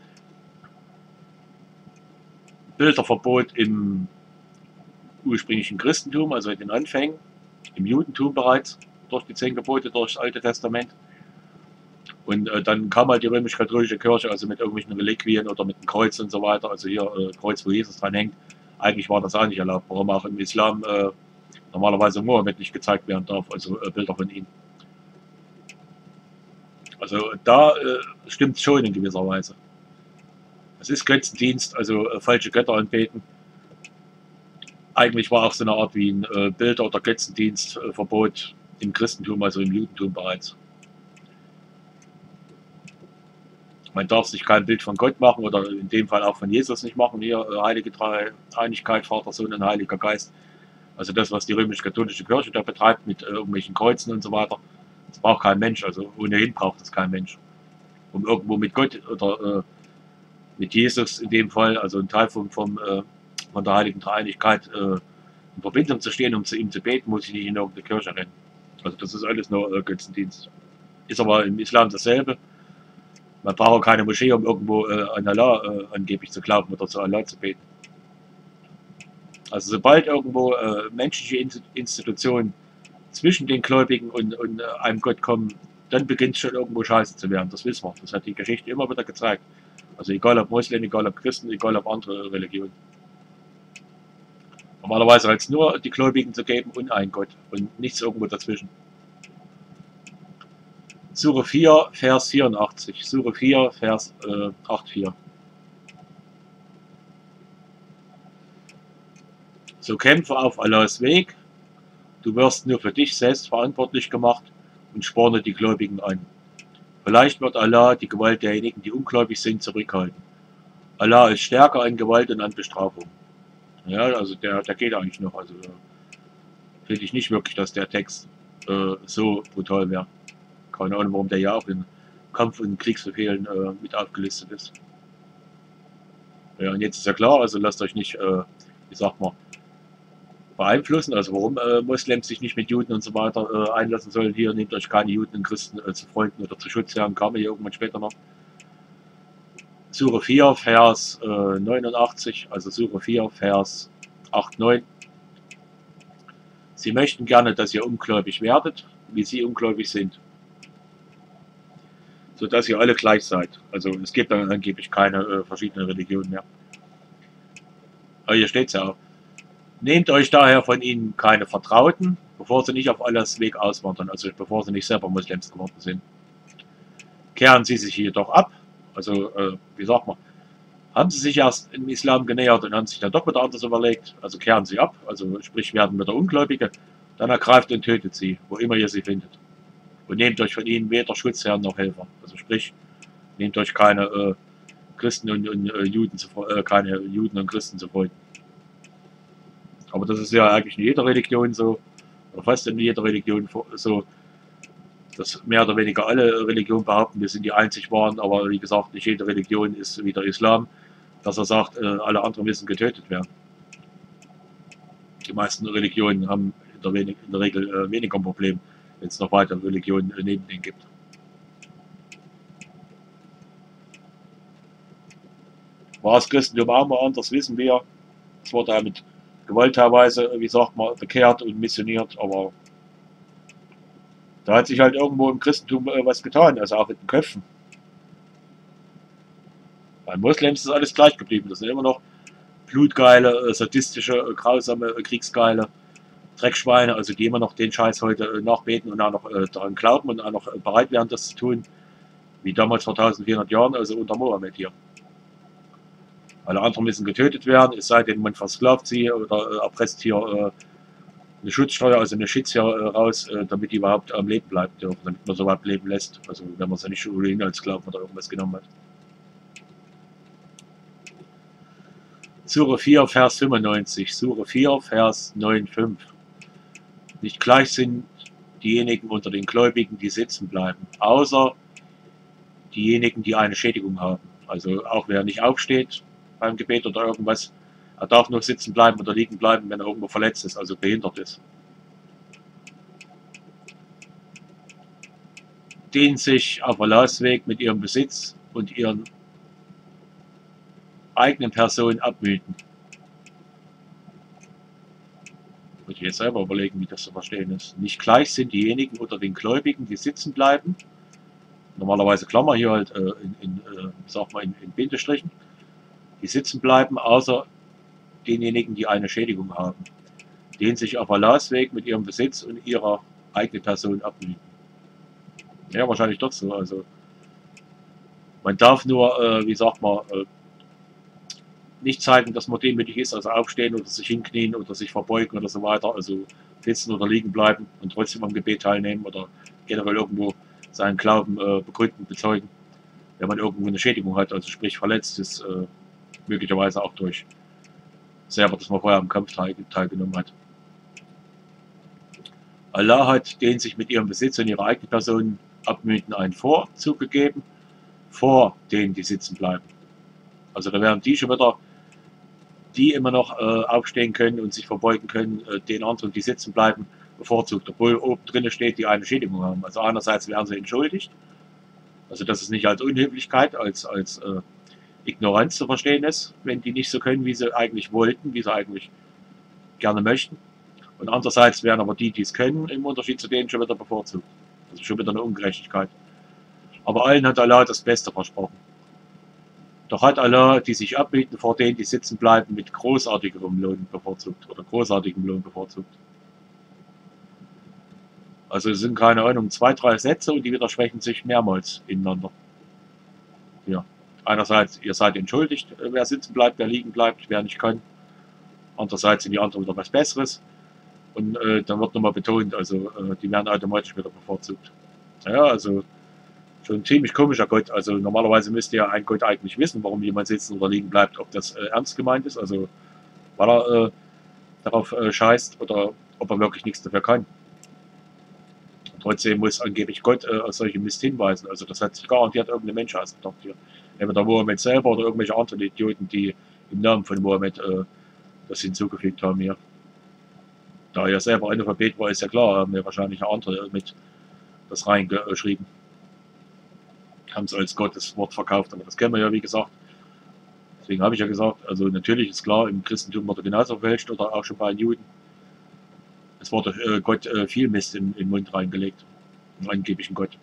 Bilderverbot im ursprünglichen Christentum, also in den Anfängen, im Judentum bereits, durch die 10 Gebote, durch das Alte Testament. Und dann kam halt die römisch-katholische Kirche, also mit irgendwelchen Reliquien oder mit dem Kreuz und so weiter, also hier Kreuz, wo Jesus dran hängt. Eigentlich war das auch nicht erlaubt, warum auch im Islam normalerweise Mohammed nicht gezeigt werden darf, also Bilder von ihm. Also da stimmt es schon in gewisser Weise. Es ist Götzendienst, also falsche Götter anbeten. Eigentlich war auch so eine Art wie ein Bilder- oder Götzendienstverbot im Christentum, also im Judentum bereits. Man darf sich kein Bild von Gott machen oder in dem Fall auch von Jesus nicht machen. Hier heilige Dreieinigkeit, Vater, Sohn und Heiliger Geist. Also das, was die römisch-katholische Kirche da betreibt mit irgendwelchen Kreuzen und so weiter. Das braucht kein Mensch, also ohnehin braucht es kein Mensch. Um irgendwo mit Gott oder mit Jesus in dem Fall, also ein Teil von der heiligen Dreieinigkeit in Verbindung zu stehen, um zu ihm zu beten, muss ich nicht in irgendeine Kirche rennen. Also das ist alles nur Götzendienst. Ist aber im Islam dasselbe. Man braucht auch keine Moschee, um irgendwo an Allah angeblich zu glauben oder zu Allah zu beten. Also sobald irgendwo menschliche Institutionen zwischen den Gläubigen und einem Gott kommen, dann beginnt es schon irgendwo scheiße zu werden. Das wissen wir. Das hat die Geschichte immer wieder gezeigt. Also egal ob Muslim, egal ob Christen, egal ob andere Religionen. Normalerweise hat es nur die Gläubigen zu geben und ein Gott und nichts irgendwo dazwischen. Sure 4, Vers 84. Sure 4, Vers 8,4. So kämpfe auf Allahs Weg. Du wirst nur für dich selbst verantwortlich gemacht und sporne die Gläubigen an. Vielleicht wird Allah die Gewalt derjenigen, die ungläubig sind, zurückhalten. Allah ist stärker an Gewalt und an Bestrafung. Ja, also der geht eigentlich noch. Also finde ich nicht wirklich, dass der Text so brutal wäre. Keine Ahnung, warum der ja auch in Kampf- und Kriegsbefehlen mit aufgelistet ist. Ja, und jetzt ist ja klar, also lasst euch nicht, wie sagt man, beeinflussen, also warum Moslems sich nicht mit Juden und so weiter einlassen sollen. Hier nehmt euch keine Juden und Christen zu Freunden oder zu Schutzherren, kam hier irgendwann später noch. Sure 4, Vers 89, also Sure 4, Vers 8, 9. Sie möchten gerne, dass ihr ungläubig werdet, wie sie ungläubig sind, sodass ihr alle gleich seid. Also es gibt dann angeblich keine verschiedenen Religionen mehr. Aber hier steht es ja auch. Nehmt euch daher von ihnen keine Vertrauten, bevor sie nicht auf Allahs Weg auswandern, also bevor sie nicht selber Moslems geworden sind. Kehren sie sich jedoch ab, also wie sagt man, haben sie sich erst im Islam genähert und haben sich dann doch wieder anders überlegt, also kehren sie ab, also sprich werden wieder Ungläubige, dann ergreift und tötet sie, wo immer ihr sie findet. Und nehmt euch von ihnen weder Schutzherren noch Helfer, also sprich, nehmt euch keine Christen und Juden, keine Juden und Christen zu Freunden. Aber das ist ja eigentlich in jeder Religion so, oder fast in jeder Religion so, dass mehr oder weniger alle Religionen behaupten, wir sind die einzig wahren, aber wie gesagt, nicht jede Religion ist wie der Islam, dass er sagt, alle anderen müssen getötet werden. Die meisten Religionen haben in der Regel weniger ein Problem, wenn es noch weitere Religionen neben denen gibt. War das Christentum auch mal anders, wissen wir. Es wurde ja mit Gewalt teilweise, wie sagt man, bekehrt und missioniert, aber da hat sich halt irgendwo im Christentum was getan, also auch mit den Köpfen. Bei Moslems ist alles gleich geblieben, das sind immer noch blutgeile, sadistische, grausame, kriegsgeile Dreckschweine, also die immer noch den Scheiß heute nachbeten und auch noch daran glauben und auch noch bereit wären, das zu tun, wie damals vor 1400 Jahren, also unter Mohammed hier. Alle anderen müssen getötet werden, es sei denn, man versklavt sie oder erpresst hier eine Schutzsteuer, also eine Schitz hier raus, damit die überhaupt am Leben bleibt, damit man so überhaupt leben lässt, also wenn man sie nicht ohnehin als Sklaven oder irgendwas genommen hat. Sure 4, Vers 95, Sure 4, Vers 9,5. Nicht gleich sind diejenigen unter den Gläubigen, die sitzen bleiben, außer diejenigen, die eine Schädigung haben. Also auch wer nicht aufsteht beim Gebet oder irgendwas, er darf nur sitzen bleiben oder liegen bleiben, wenn er irgendwo verletzt ist, also behindert ist. Den sich auf Allahs Weg mit ihrem Besitz und ihren eigenen Personen abmühen. Muss ich jetzt selber überlegen, wie das zu verstehen ist. Nicht gleich sind diejenigen unter den Gläubigen, die sitzen bleiben. Normalerweise Klammer hier halt in Bindestrichen. Die sitzen bleiben, außer denjenigen, die eine Schädigung haben. Den sich auf Allahs Weg mit ihrem Besitz und ihrer eigenen Person abmühen. Ja, wahrscheinlich doch so. Also man darf nur, wie sagt man, nicht zeigen, dass man demütig ist, also aufstehen oder sich hinknien oder sich verbeugen oder so weiter, also sitzen oder liegen bleiben und trotzdem am Gebet teilnehmen oder generell irgendwo seinen Glauben begründen, bezeugen, wenn man irgendwo eine Schädigung hat, also sprich verletzt ist, möglicherweise auch durch selber, dass man vorher am Kampf teilgenommen hat. Allah hat den sich mit ihrem Besitz und ihrer eigenen Person abmühenden einen Vorzug gegeben, vor denen, die sitzen bleiben. Also da werden die schon wieder, die immer noch aufstehen können und sich verbeugen können, den anderen, die sitzen bleiben, bevorzugt, obwohl oben drin steht, die eine Schädigung haben. Also einerseits werden sie entschuldigt, also dass es nicht als Unhöflichkeit, als Ignoranz zu verstehen ist, wenn die nicht so können, wie sie eigentlich wollten, wie sie eigentlich gerne möchten. Und andererseits werden aber die, die es können, im Unterschied zu denen schon wieder bevorzugt. Also schon wieder eine Ungerechtigkeit. Aber allen hat Allah das Beste versprochen. Doch hat Allah, die sich abbieten vor denen, die sitzen bleiben, mit großartigerem Lohn bevorzugt oder großartigem Lohn bevorzugt. Also es sind, keine Ahnung, 2, 3 Sätze und die widersprechen sich mehrmals ineinander. Ja. Einerseits, ihr seid entschuldigt, wer sitzen bleibt, wer liegen bleibt, wer nicht kann. Andererseits sind die anderen wieder was Besseres. Und dann wird nochmal betont, also die werden automatisch wieder bevorzugt. Ja, also schon ein ziemlich komischer Gott. Also normalerweise müsste ja ein Gott eigentlich wissen, warum jemand sitzen oder liegen bleibt, ob das ernst gemeint ist, also weil er darauf scheißt oder ob er wirklich nichts dafür kann. Und trotzdem muss angeblich Gott auf solche Mist hinweisen. Also das hat sich garantiert irgendein Mensch ausgedacht hier. Entweder Mohammed selber oder irgendwelche anderen Idioten, die im Namen von Mohammed das hinzugefügt haben hier. Da er selber Analphabet war, ist ja klar, haben wir wahrscheinlich andere mit das reingeschrieben. Haben es als Gottes Wort verkauft, aber das kennen wir ja, wie gesagt. Deswegen habe ich ja gesagt, also natürlich ist klar, im Christentum wurde genauso verfälscht oder auch schon bei den Juden. Es wurde Gott viel Mist in den Mund reingelegt, einen angeblichen Gott.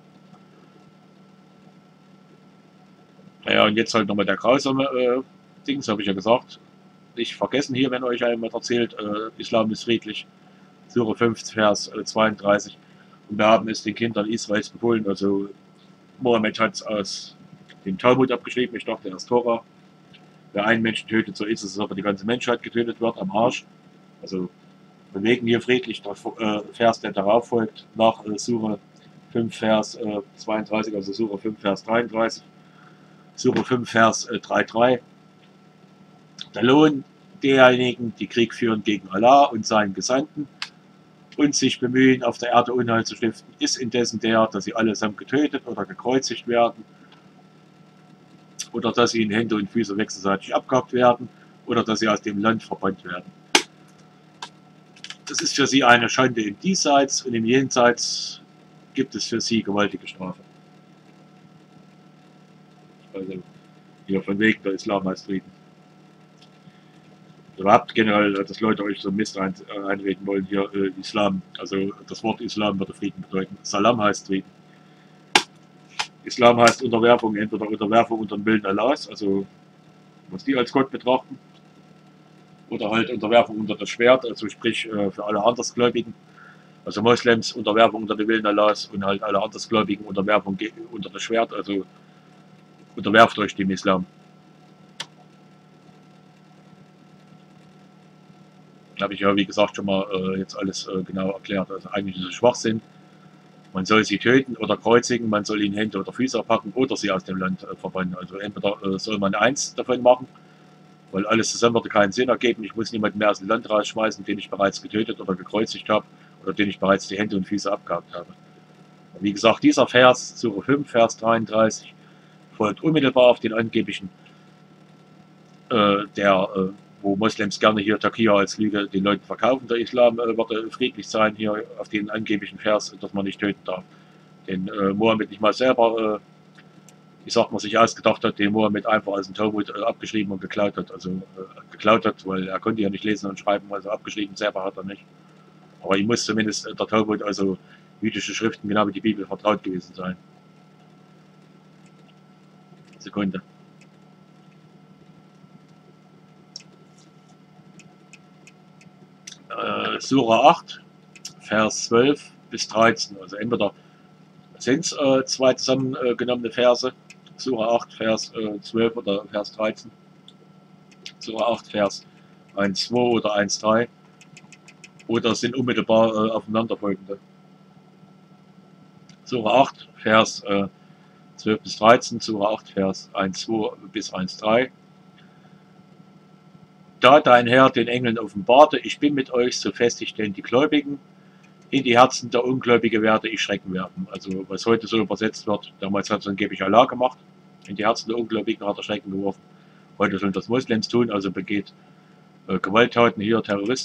Naja, und jetzt halt nochmal der grausame Dings, habe ich ja gesagt. Nicht vergessen hier, wenn euch jemand erzählt, Islam ist friedlich. Sure 5, Vers 32. Und wir haben es den Kindern Israels befohlen. Also Mohammed hat es aus dem Talmud abgeschrieben. Ich dachte, er ist Tora. Wer einen Menschen tötet, so ist es, als ob die ganze Menschheit getötet wird, am Arsch. Also wir wegen hier friedlich. Der Vers, der darauf folgt, nach Sure 5, Vers 32, also Sure 5, Vers 33. Sure 5, Vers 3,3. Der Lohn derjenigen, die Krieg führen gegen Allah und seinen Gesandten und sich bemühen, auf der Erde Unheil zu stiften, ist indessen der, dass sie allesamt getötet oder gekreuzigt werden oder dass sie in Hände und Füße wechselseitig abgehackt werden oder dass sie aus dem Land verbannt werden. Das ist für sie eine Schande im Diesseits und im Jenseits gibt es für sie gewaltige Strafe. Also hier von wegen der Islam heißt Frieden. Überhaupt generell, dass Leute euch so Mist einreden wollen, hier Islam, also das Wort Islam würde Frieden bedeuten. Salam heißt Frieden. Islam heißt Unterwerfung, entweder Unterwerfung unter den Willen Allahs, also was die als Gott betrachten, oder halt Unterwerfung unter das Schwert, also sprich für alle Andersgläubigen, also Moslems Unterwerfung unter den Willen Allahs und halt alle Andersgläubigen Unterwerfung unter das Schwert, also unterwerft euch dem Islam. Habe ich ja wie gesagt schon mal jetzt alles genau erklärt. Also eigentlich ist es Schwachsinn. Man soll sie töten oder kreuzigen, man soll ihnen Hände oder Füße abhacken oder sie aus dem Land verbannen. Also entweder soll man eins davon machen, weil alles zusammen würde keinen Sinn ergeben. Ich muss niemanden mehr aus dem Land rausschmeißen, den ich bereits getötet oder gekreuzigt habe oder den ich bereits die Hände und Füße abgehakt habe. Und wie gesagt, dieser Vers, Sure 5, Vers 33, folgt unmittelbar auf den angeblichen, wo Moslems gerne hier Takia als Lüge den Leuten verkaufen. Der Islam würde friedlich sein, hier auf den angeblichen Vers, dass man nicht töten darf. Den Mohammed nicht mal selber, ich sag mal, sich ausgedacht hat, den Mohammed einfach aus dem Talmud abgeschrieben und geklaut hat. Also geklaut hat, weil er konnte ja nicht lesen und schreiben, also abgeschrieben selber hat er nicht. Aber ihm muss zumindest der Talmud, also jüdische Schriften, genau wie die Bibel, vertraut gewesen sein. Sekunde. Sura 8, Vers 12 bis 13. Also entweder sind es zwei zusammengenommene Verse, Sura 8, Vers 12 oder Vers 13. Sura 8, Vers 1,2 oder 1,3. Oder sind unmittelbar aufeinanderfolgende. Sura 8, Vers 12 bis 13, Sura 8, Vers 1,2 bis 1,3. Da dein Herr den Engeln offenbarte, ich bin mit euch, so festigt denn die Gläubigen. In die Herzen der Ungläubigen werde ich Schrecken werfen. Also was heute so übersetzt wird, damals hat es angeblich Allah gemacht. In die Herzen der Ungläubigen hat er Schrecken geworfen. Heute sollen das Moslems tun, also begeht Gewalttaten hier,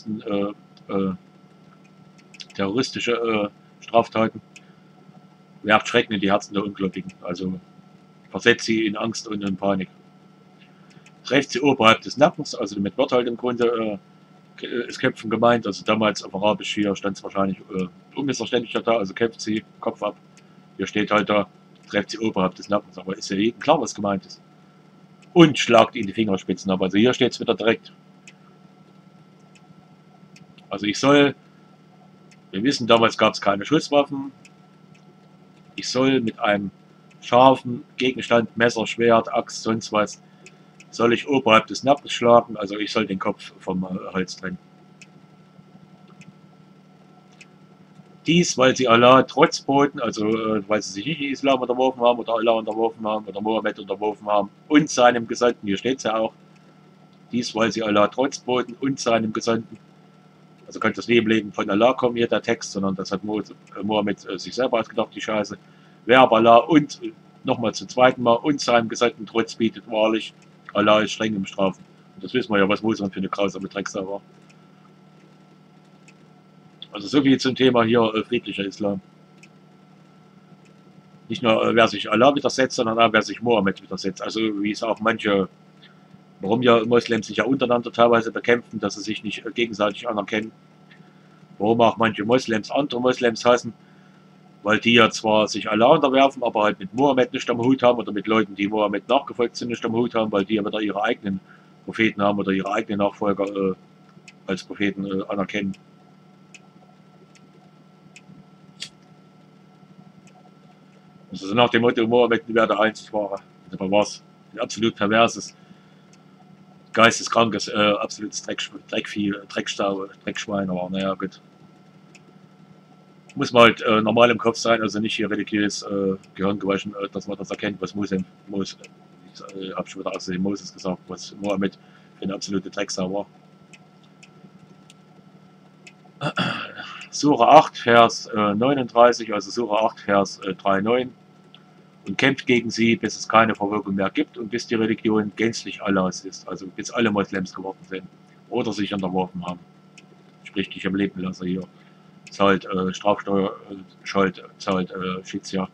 terroristische Straftaten. Werft Schrecken in die Herzen der Ungläubigen. Also versetzt sie in Angst und in Panik. Trefft sie oberhalb des Nackens, also damit wird halt im Grunde ist Köpfen gemeint, also damals auf Arabisch hier stand es wahrscheinlich unmissverständlicher da, also kämpft sie, Kopf ab, hier steht halt da, trefft sie oberhalb des Nackens, aber ist ja jedem klar, was gemeint ist. Und schlagt ihn die Fingerspitzen ab, also hier steht es wieder direkt. Also wir wissen, damals gab es keine Schusswaffen, ich soll mit einem scharfen Gegenstand, Messer, Schwert, Axt, sonst was, soll ich oberhalb des Nackens schlagen, also ich soll den Kopf vom Hals trennen. Dies, weil sie Allah trotz boten, also weil sie sich nicht in Islam unterworfen haben oder Allah unterworfen haben oder Mohammed unterworfen haben und seinem Gesandten, hier steht es ja auch, dies, weil sie Allah trotz boten und seinem Gesandten, also könnte das Nebenleben von Allah kommen hier der Text, sondern das hat Mohammed sich selber ausgedacht, die Scheiße. Wer aber Allah und nochmal zum zweiten Mal und seinem Gesandten trotz bietet, wahrlich, Allah ist streng im Strafen. Und das wissen wir ja, was Mose für eine grausame Drecksau war. Also so viel zum Thema hier friedlicher Islam. Nicht nur wer sich Allah widersetzt, sondern auch wer sich Mohammed widersetzt. Also wie es auch manche, warum ja Moslems sich ja untereinander teilweise bekämpfen, dass sie sich nicht gegenseitig anerkennen. Warum auch manche Moslems andere Moslems hassen, weil die ja zwar sich Allah unterwerfen, aber halt mit Mohammed nicht am Hut haben oder mit Leuten, die Mohammed nachgefolgt sind, nicht am Hut haben, weil die ja wieder ihre eigenen Propheten haben oder ihre eigenen Nachfolger als Propheten anerkennen. Also nach dem Motto, Mohammed wäre der einzig wahre. Dabei war es ein absolut perverses, geisteskrankes, absolutes Dreckvieh, Dreckschwein, aber naja, gut. Muss man halt normal im Kopf sein, also nicht hier religiös Gehirn gewaschen, dass man das erkennt, was Moses, ich habe schon wieder aus dem Moses gesagt, was Mohammed für eine absolute Drecksau war. Sura 8, Vers 39, also Sura 8, Vers 3,9. Und kämpft gegen sie, bis es keine Verwirkung mehr gibt und bis die Religion gänzlich Allahs ist, also bis alle Moslems geworden sind oder sich unterworfen haben. Sprich, dich am Leben lassen hier. Zahlt Strafsteuer, Schuld, zahlt Schizia.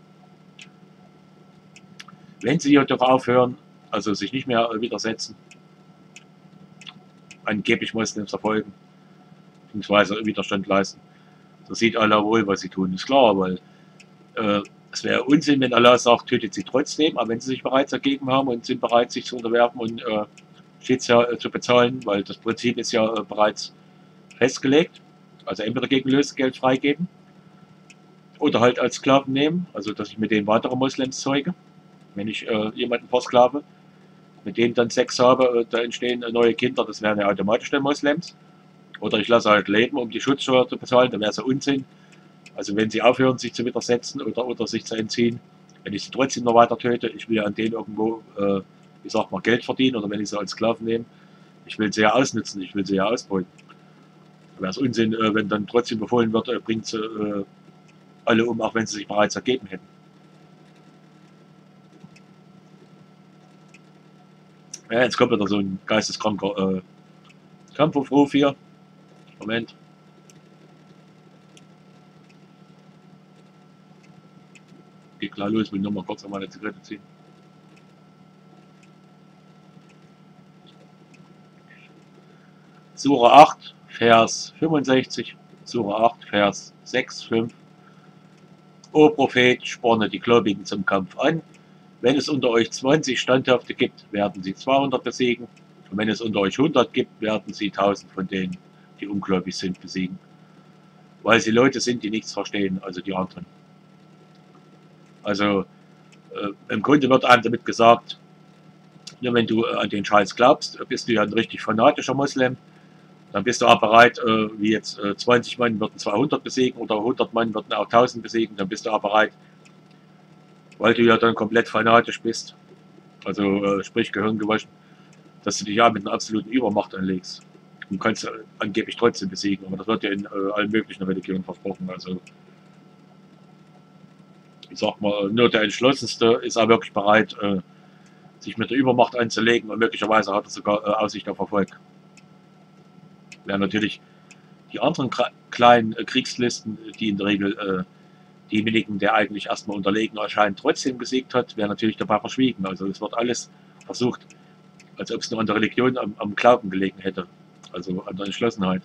Wenn sie jedoch aufhören, also sich nicht mehr widersetzen, angeblich Moslems verfolgen, beziehungsweise Widerstand leisten, so sieht Allah wohl, was sie tun, ist klar, weil es wäre Unsinn, wenn Allah sagt, tötet sie trotzdem, aber wenn sie sich bereits ergeben haben und sind bereit, sich zu unterwerfen und Schiedsjahr zu bezahlen, weil das Prinzip ist ja bereits festgelegt. Also entweder gegen Lösegeld freigeben oder halt als Sklaven nehmen, also dass ich mit denen weitere Moslems zeuge, wenn ich jemanden versklave, mit denen dann Sex habe, da entstehen neue Kinder, das wären ja automatisch dann Moslems. Oder ich lasse halt leben, um die Schutzsteuer zu bezahlen, dann wäre es ja Unsinn. Also wenn sie aufhören, sich zu widersetzen oder sich zu entziehen, wenn ich sie trotzdem noch weiter töte, ich will ja an denen irgendwo, wie sagt man, Geld verdienen, oder wenn ich sie als Sklaven nehme, ich will sie ja ausnutzen, ich will sie ja ausbeuten. Da wäre es Unsinn, wenn dann trotzdem befohlen wird, bringt sie alle um, auch wenn sie sich bereits ergeben hätten. Ja, jetzt kommt wieder so ein geisteskranker Kampfaufruf hier. Moment. Geht klar los, will nur mal kurz an meine Zigarette ziehen. Sura 8, Vers 65, Sura 8, Vers 6, 5. O Prophet, sporne die Gläubigen zum Kampf an. Wenn es unter euch 20 Standhafte gibt, werden sie 200 besiegen. Und wenn es unter euch 100 gibt, werden sie 1000 von denen, die ungläubig sind, besiegen. Weil sie Leute sind, die nichts verstehen, also die anderen. Also im Grunde wird einem damit gesagt, ja, wenn du an den Scheiß glaubst, bist du ja ein richtig fanatischer Moslem. Dann bist du auch bereit, wie jetzt 20 Mann würden 200 besiegen oder 100 Mann würden auch 1000 besiegen. Dann bist du auch bereit, weil du ja dann komplett fanatisch bist, also sprich Gehirn gewaschen, dass du dich ja mit einer absoluten Übermacht anlegst. Du kannst angeblich trotzdem besiegen, aber das wird ja in allen möglichen Religionen versprochen. Also ich sag mal, nur der Entschlossenste ist auch wirklich bereit, sich mit der Übermacht anzulegen, und möglicherweise hat er sogar Aussicht auf Erfolg. Während natürlich die anderen kleinen Kriegslisten, die in der Regel diejenigen, der eigentlich erstmal unterlegen erscheint, trotzdem gesiegt hat, werden natürlich dabei verschwiegen. Also es wird alles versucht, als ob es nur an der Religion, am Glauben gelegen hätte, also an der Entschlossenheit.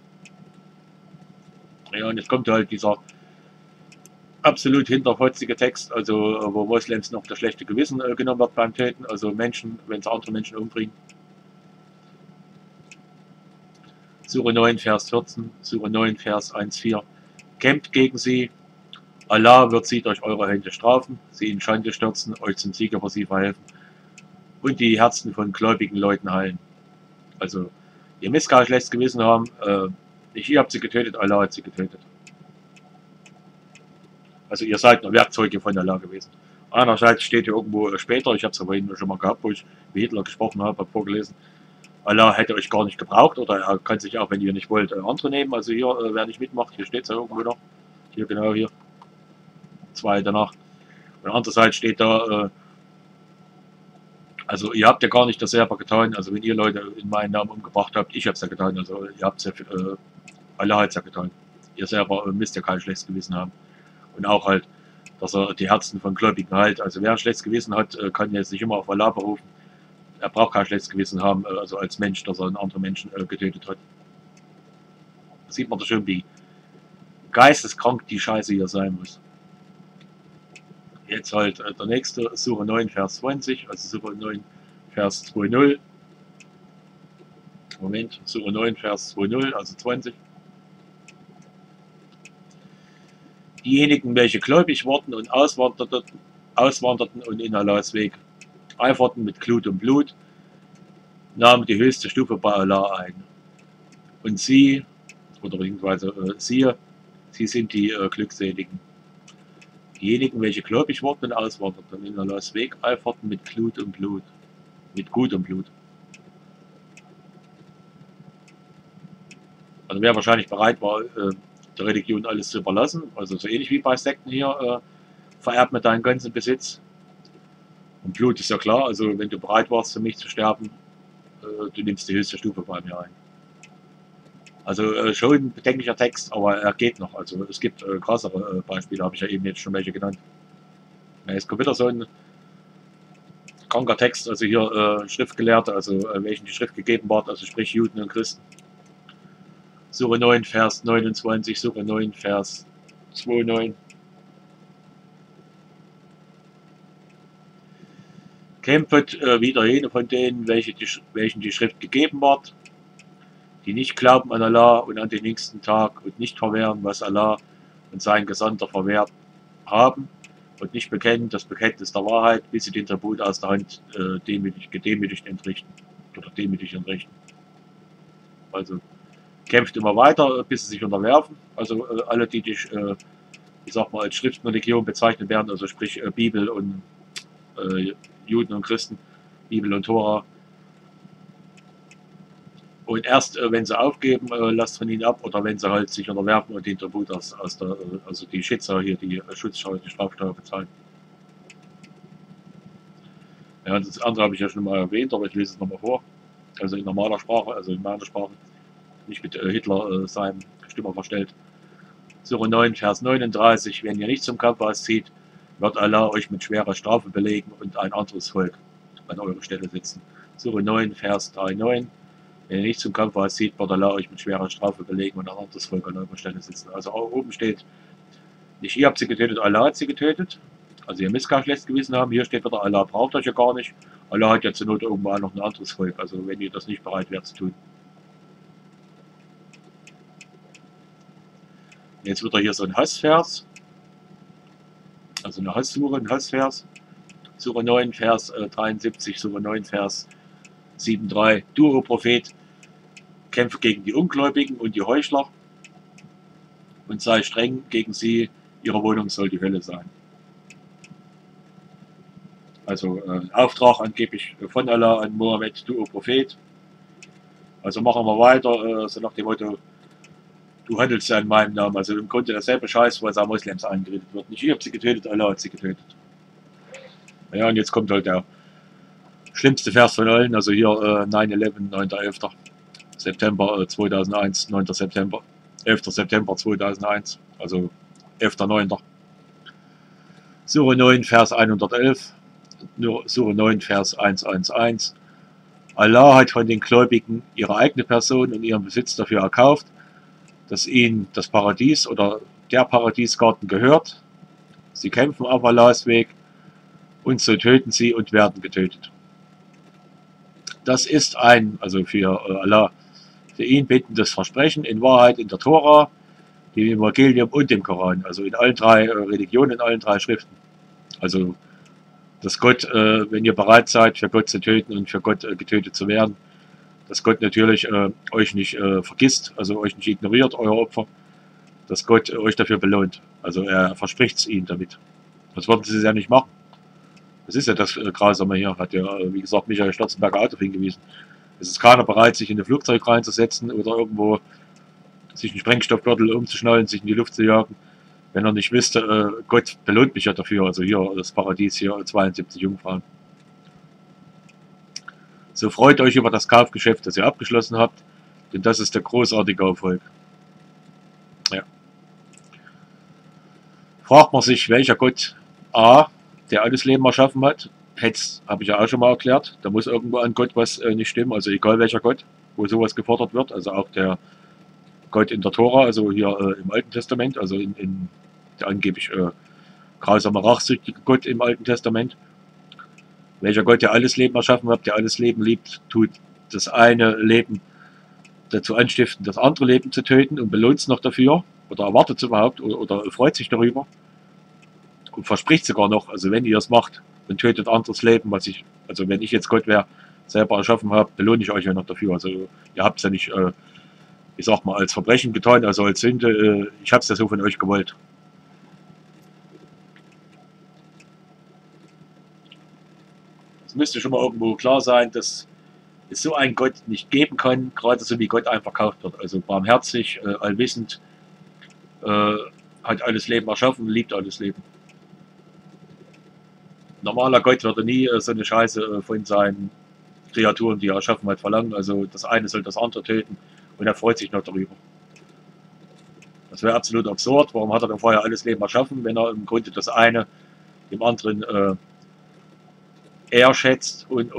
Ja, und jetzt kommt halt dieser absolut hinterfotzige Text, also wo Moslems noch das schlechte Gewissen genommen wird beim Töten, also Menschen, wenn sie andere Menschen umbringen. Sure 9, Vers 14, Sure 9, Vers 1,4. Kämpft gegen sie, Allah wird sie durch eure Hände strafen, sie in Schande stürzen, euch zum Sieg über sie verhelfen und die Herzen von gläubigen Leuten heilen. Also, ihr müsst gar nicht schlechtes Gewissen haben, nicht ihr habt sie getötet, Allah hat sie getötet. Also ihr seid nur Werkzeuge von Allah gewesen. Einerseits steht hier irgendwo später, ich habe es aber vorhin schon mal gehabt, wo ich mit Hitler gesprochen habe vorgelesen, Allah hätte euch gar nicht gebraucht, oder er kann sich auch, wenn ihr nicht wollt, andere nehmen. Also hier, wer nicht mitmacht, hier steht es ja irgendwo noch. Hier genau hier. 2 danach. Und andererseits steht da, also ihr habt ja gar nicht das selber getan. Also wenn ihr Leute in meinen Namen umgebracht habt, ich habe es ja getan. Also ihr habt es ja, Allah hat es ja getan. Ihr selber müsst ja kein schlechtes Gewissen haben. Und auch halt, dass er die Herzen von Gläubigen heilt. Also wer ein schlechtes Gewissen hat, kann jetzt nicht immer auf Allah berufen. Er braucht kein schlechtes Gewissen haben, also als Mensch, dass er einen anderen Menschen getötet hat. Da sieht man da schon, wie geisteskrank die Scheiße hier sein muss. Jetzt halt der nächste, Sure 9, Vers 20, also Sure 9, Vers 2.0. Moment, Sure 9, Vers 2.0, also 20. Diejenigen, welche gläubig wurden und auswanderten und in Allahs Weg eiferten mit Glut und Blut, nahmen die höchste Stufe bei Allah ein. Und sie, oder beziehungsweise siehe, sie sind die Glückseligen. Diejenigen, welche gläubig wurden und auswanderten und in Allahs Weg eiferten mit Glut und Blut. Mit Gut und Blut. Also wer wahrscheinlich bereit war, der Religion alles zu überlassen, also so ähnlich wie bei Sekten hier, vererbt mir deinen ganzen Besitz. Und Blut ist ja klar, also wenn du bereit warst, für mich zu sterben, du nimmst die höchste Stufe bei mir ein. Also schon ein bedenklicher Text, aber er geht noch. Also es gibt krassere Beispiele, habe ich ja eben jetzt schon welche genannt. Ja, jetzt kommt wieder so ein kranker Text, also hier Schriftgelehrte, also welchen die Schrift gegeben wird, also sprich Juden und Christen. Sure 9, Vers 29, Sure 9, Vers 2,9. kämpft wieder jene von denen, welchen die Schrift gegeben wird, die nicht glauben an Allah und an den jüngsten Tag und nicht verwehren, was Allah und sein Gesandter verwehrt haben und nicht bekennen das Bekenntnis der Wahrheit, bis sie den Tribut aus der Hand gedemütigt entrichten oder demütig entrichten. Also kämpft immer weiter, bis sie sich unterwerfen. Also alle, die dich, ich sag mal, als Schriftenreligion bezeichnet werden, also sprich Bibel und Juden und Christen, Bibel und Tora. Und erst wenn sie aufgeben, lasst von ihnen ab, oder wenn sie halt sich unterwerfen und den Tribut also die Schitzer hier, die Schutzsteuer, die Strafsteuer bezahlen. Ja, das andere habe ich ja schon mal erwähnt, aber ich lese es nochmal vor. Also in normaler Sprache, also in meiner Sprache, nicht mit Hitler seinem Stimmer verstellt. Sure 9, Vers 39, wenn ihr nicht zum Kampf auszieht, wird Allah euch mit schwerer Strafe belegen und ein anderes Volk an eure Stelle setzen. Sure 9, Vers 3,9, wenn ihr nicht zum Kampf auszieht, wird Allah euch mit schwerer Strafe belegen und ein anderes Volk an eurer Stelle setzen. Also auch oben steht, nicht ihr habt sie getötet, Allah hat sie getötet. Also ihr müsst gar schlechtes Gewissen haben. Hier steht wieder, Allah braucht euch ja gar nicht. Allah hat ja zur Not irgendwo noch ein anderes Volk. Also wenn ihr das nicht bereit wärt zu tun. Jetzt wird hier so ein Hassvers. Also eine Hasssure, ein Hassvers. Sure 9, Vers 73, Sure 9, Vers 7,3. Du, o Prophet, kämpfe gegen die Ungläubigen und die Heuchler und sei streng gegen sie. Ihre Wohnung soll die Hölle sein. Also Auftrag angeblich von Allah an Mohammed, du, o Prophet. Also machen wir weiter, so nach dem Motto, du handelst ja in meinem Namen. Also im Grunde derselbe Scheiß, was an Moslems eingeredet wird. Nicht ich habe sie getötet, Allah hat sie getötet. Ja, und jetzt kommt halt der schlimmste Vers von allen, also hier 9/11, 9.11. September 2001, 9. September, 11. September 2001, also 11.9. Sure 9, Vers 111, Sure 9, Vers 111. Allah hat von den Gläubigen ihre eigene Person und ihren Besitz dafür erkauft, dass ihnen das Paradies oder der Paradiesgarten gehört. Sie kämpfen auf Allahs Weg und so töten sie und werden getötet. Das ist ein, also für Allah, für ihn bindendes Versprechen in Wahrheit in der Tora, dem Evangelium und dem Koran, also in allen drei Religionen, in allen drei Schriften. Also, dass Gott, wenn ihr bereit seid, für Gott zu töten und für Gott getötet zu werden, dass Gott natürlich euch nicht vergisst, also euch nicht ignoriert, euer Opfer, dass Gott euch dafür belohnt. Also er verspricht es ihnen damit. Das wollten sie ja nicht machen. Das ist ja das Grausame hier, hat ja, wie gesagt, Michael Stotzenberger auch darauf hingewiesen. Es ist keiner bereit, sich in ein Flugzeug reinzusetzen oder irgendwo sich einen Sprengstoffgürtel umzuschnallen, sich in die Luft zu jagen, wenn er nicht wüsste, Gott belohnt mich ja dafür. Also hier, das Paradies, hier 72 Jungfrauen. So freut euch über das Kaufgeschäft, das ihr abgeschlossen habt, denn das ist der großartige Erfolg. Ja. Fragt man sich, welcher Gott A, der alles Leben erschaffen hat, habe ich ja auch schon mal erklärt, da muss irgendwo an Gott was nicht stimmen, also egal welcher Gott, wo sowas gefordert wird, also auch der Gott in der Tora, also hier im Alten Testament, also in der angeblich grausame, rachsüchtige Gott im Alten Testament. Welcher Gott, der alles Leben erschaffen hat, der alles Leben liebt, tut das eine Leben dazu anstiften, das andere Leben zu töten und belohnt es noch dafür oder erwartet es überhaupt oder freut sich darüber und verspricht sogar noch, also wenn ihr es macht, dann tötet anderes Leben, also wenn ich jetzt Gott wäre, selber erschaffen habe, belohne ich euch ja noch dafür. Also ihr habt es ja nicht, ich sag mal, als Verbrechen getan, also als Sünde, ich habe es ja so von euch gewollt. Es müsste schon mal irgendwo klar sein, dass es so einen Gott nicht geben kann, gerade so wie Gott einem verkauft wird. Also barmherzig, allwissend, hat alles Leben erschaffen, liebt alles Leben. Normaler Gott würde nie so eine Scheiße von seinen Kreaturen, die er erschaffen hat, verlangen. Also das eine soll das andere töten und er freut sich noch darüber. Das wäre absolut absurd. Warum hat er denn vorher alles Leben erschaffen, wenn er im Grunde das eine dem anderen eher schätzt und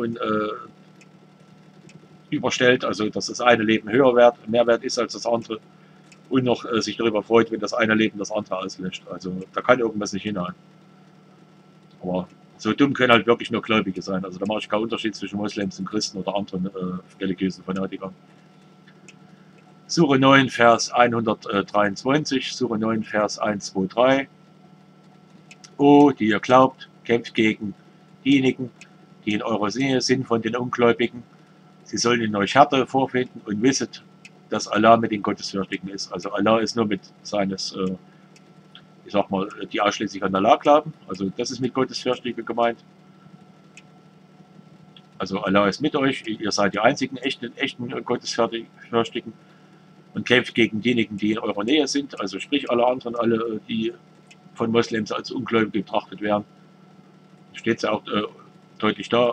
überstellt, also dass das eine Leben mehr wert ist als das andere und noch sich darüber freut, wenn das eine Leben das andere auslöscht. Also da kann irgendwas nicht hinhauen. Aber So dumm können halt wirklich nur Gläubige sein. Also da mache ich keinen Unterschied zwischen Moslems und Christen oder anderen religiösen Fanatikern. Sure 9, Vers 123, Sure 9, Vers 123. O, die ihr glaubt, kämpft gegen diejenigen, die in eurer Nähe sind von den Ungläubigen. Sie sollen in euch Härte vorfinden und wisset, dass Allah mit den Gottesfürchtigen ist. Also Allah ist nur mit seines, ich sag mal, die ausschließlich an Allah glauben. Also das ist mit Gottesfürchtigen gemeint. Also Allah ist mit euch, ihr seid die einzigen echten Gottesfürchtigen und kämpft gegen diejenigen, die in eurer Nähe sind. Also sprich alle anderen, alle, die von Moslems als ungläubig betrachtet werden. Steht es auch deutlich da.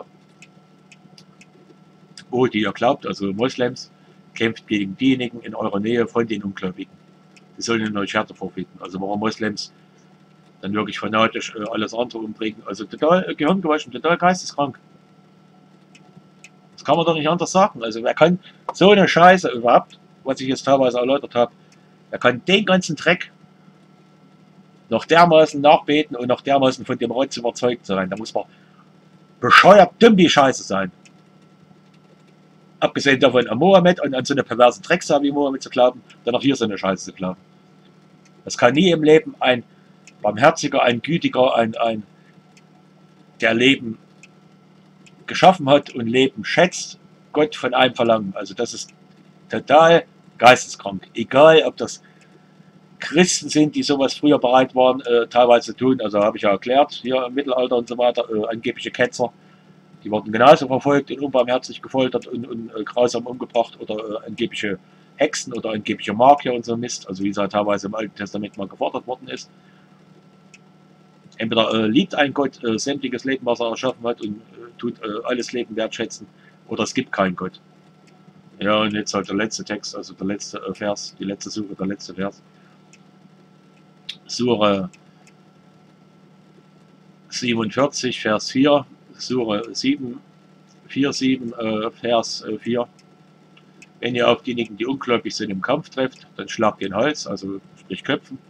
O, die ihr glaubt, also Moslems, kämpft gegen diejenigen in eurer Nähe von den Ungläubigen. Die sollen in euch Härte vorfinden. Also warum Moslems dann wirklich fanatisch alles andere umbringen. Also total gehirngewaschen, total geisteskrank. Das kann man doch nicht anders sagen. Also wer kann so eine Scheiße überhaupt, was ich jetzt teilweise erläutert habe, wer kann den ganzen Dreck noch dermaßen nachbeten und noch dermaßen von dem Rotz überzeugt sein. Da muss man bescheuert dumm die Scheiße sein. Abgesehen davon an Mohammed und an so eine perverse Drecksau wie Mohammed zu glauben, dann auch hier so eine Scheiße zu glauben. Das kann nie im Leben ein barmherziger, ein gütiger, ein der Leben geschaffen hat und Leben schätzt, Gott von einem verlangen. Also das ist total geisteskrank. Egal, ob das Christen sind, die sowas früher bereit waren, teilweise zu tun. Also habe ich ja erklärt, hier im Mittelalter und so weiter, angebliche Ketzer, die wurden genauso verfolgt und unbarmherzig gefoltert und grausam umgebracht oder angebliche Hexen oder angebliche Magier und so Mist, also wie es halt teilweise im Alten Testament mal gefordert worden ist. Entweder liebt ein Gott sämtliches Leben, was er erschaffen hat und tut alles Leben wertschätzen, oder es gibt keinen Gott. Ja, und jetzt halt der letzte Text, also der letzte Vers, die letzte Sure, der letzte Vers. Sure 47, Vers 4, Sure 7, 4, 7, Vers 4. Wenn ihr auf diejenigen, die ungläubig sind, im Kampf trefft, dann schlagt den Hals, also sprich Köpfen.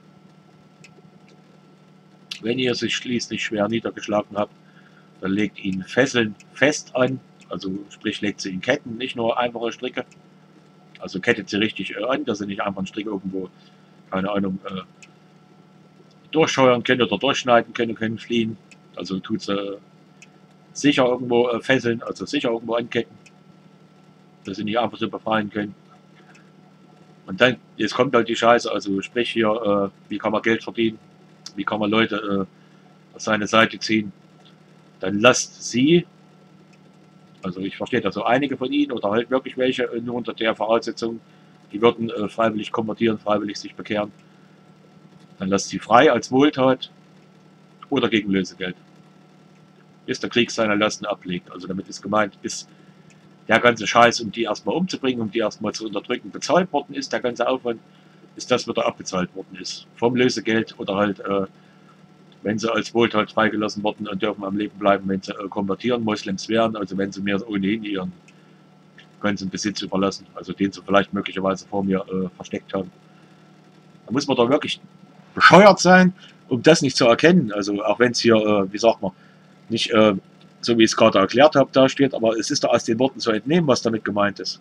Wenn ihr sich schließlich schwer niedergeschlagen habt, dann legt ihn Fesseln fest an, also sprich legt sie in Ketten, nicht nur einfache Stricke. Also kettet sie richtig an, dass sie nicht einfach einen Strick irgendwo, keine Ahnung, durchscheuern können oder durchschneiden können fliehen. Also tut sie sicher irgendwo fesseln, also sicher irgendwo anketten, dass sie nicht einfach so befreien können. Und dann, jetzt kommt halt die Scheiße, also sprich hier, wie kann man Geld verdienen, wie kann man Leute auf seine Seite ziehen. Dann lasst sie, also ich verstehe da so einige von ihnen oder halt wirklich welche nur unter der Voraussetzung, die würden freiwillig konvertieren, freiwillig sich bekehren. Dann lasst sie frei als Wohltat oder gegen Lösegeld, bis der Krieg seine Lasten ablegt. Also damit ist gemeint, bis der ganze Scheiß, um die erstmal umzubringen, um die erstmal zu unterdrücken, bezahlt worden ist, der ganze Aufwand, bis das wieder abbezahlt worden ist. Vom Lösegeld oder halt, wenn sie als Wohltat freigelassen worden und dürfen am Leben bleiben, wenn sie konvertieren, Moslems wären, also wenn sie mir ohnehin ihren ganzen Besitz überlassen, also den sie vielleicht möglicherweise vor mir versteckt haben. Da muss man doch wirklich bescheuert sein, um das nicht zu erkennen. Also auch wenn es hier, wie sagt man, nicht so wie ich es gerade erklärt habe, da steht, aber es ist da aus den Worten zu entnehmen, was damit gemeint ist.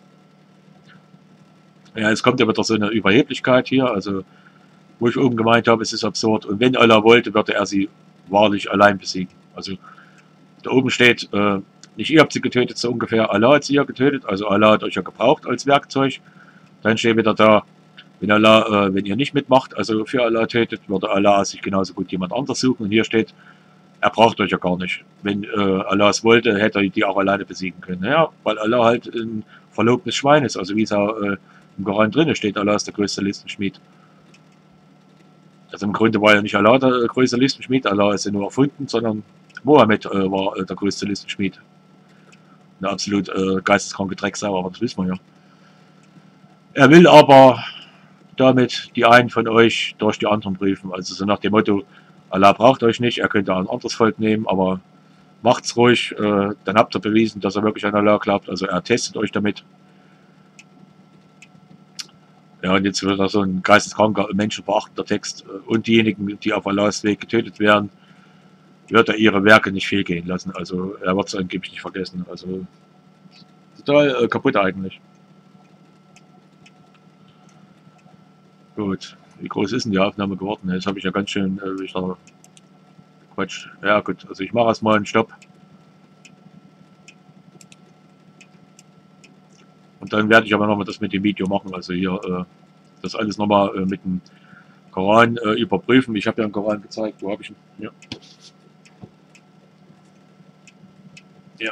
Ja, es kommt ja wieder so eine Überheblichkeit hier, also wo ich oben gemeint habe, es ist absurd. Und wenn Allah wollte, würde er sie wahrlich allein besiegen. Also da oben steht, nicht ihr habt sie getötet, so ungefähr, Allah hat sie ja getötet, also Allah hat euch ja gebraucht als Werkzeug. Dann steht wieder da, wenn Allah, wenn ihr nicht mitmacht, also für Allah tötet, würde Allah sich genauso gut jemand anderes suchen. Und hier steht, er braucht euch ja gar nicht. Wenn Allah es wollte, hätte er die auch alleine besiegen können. Ja, weil Allah halt ein verlogenes Schwein ist, also wie es auch im Koran drin steht, Allah ist der größte Listenschmied. Also im Grunde war ja nicht Allah der größte Listenschmied, Allah ist ja nur erfunden, sondern Mohammed war der größte Listenschmied. Eine absolut geisteskranke Drecksau, aber das wissen wir ja. Er will aber damit die einen von euch durch die anderen prüfen. Also so nach dem Motto, Allah braucht euch nicht, er könnte ein anderes Volk nehmen, aber macht's ruhig, dann habt ihr bewiesen, dass er wirklich an Allah glaubt, also er testet euch damit. Ja, und jetzt wird da so ein geisteskranker, menschenverachtender Text und diejenigen, die auf Allahs Weg getötet werden,
wird er ihre Werke nicht fehlgehen lassen. Also er wird es angeblich nicht vergessen. Also total kaputt eigentlich. Gut, wie groß ist denn die Aufnahme geworden? Jetzt habe ich ja ganz schön wieder Quatsch. Ja gut, also ich mache erstmal einen Stopp. Und dann werde ich aber nochmal das mit dem Video machen. Also hier das alles nochmal mit dem Koran überprüfen. Ich habe ja einen Koran gezeigt. Wo habe ich ihn? Ja. Ja.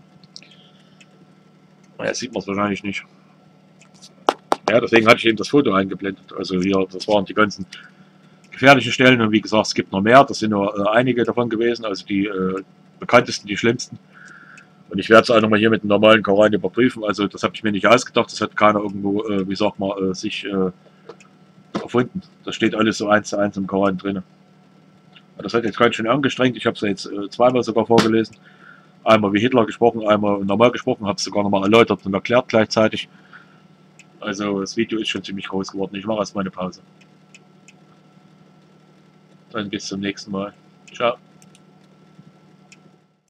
Ja, sieht man es wahrscheinlich nicht. Ja, deswegen hatte ich eben das Foto eingeblendet. Also hier, das waren die ganzen gefährlichen Stellen. Und wie gesagt, es gibt noch mehr. Das sind nur einige davon gewesen. Also die bekanntesten, die schlimmsten. Und ich werde es auch nochmal hier mit dem normalen Koran überprüfen. Also das habe ich mir nicht ausgedacht. Das hat keiner irgendwo, wie sagt man, sich erfunden. Das steht alles so 1:1 im Koran drin. Das hat jetzt ganz schön angestrengt. Ich habe es jetzt zweimal sogar vorgelesen. Einmal wie Hitler gesprochen, einmal normal gesprochen. Habe es sogar nochmal erläutert und erklärt gleichzeitig. Also das Video ist schon ziemlich groß geworden. Ich mache erstmal eine Pause. Dann bis zum nächsten Mal. Ciao.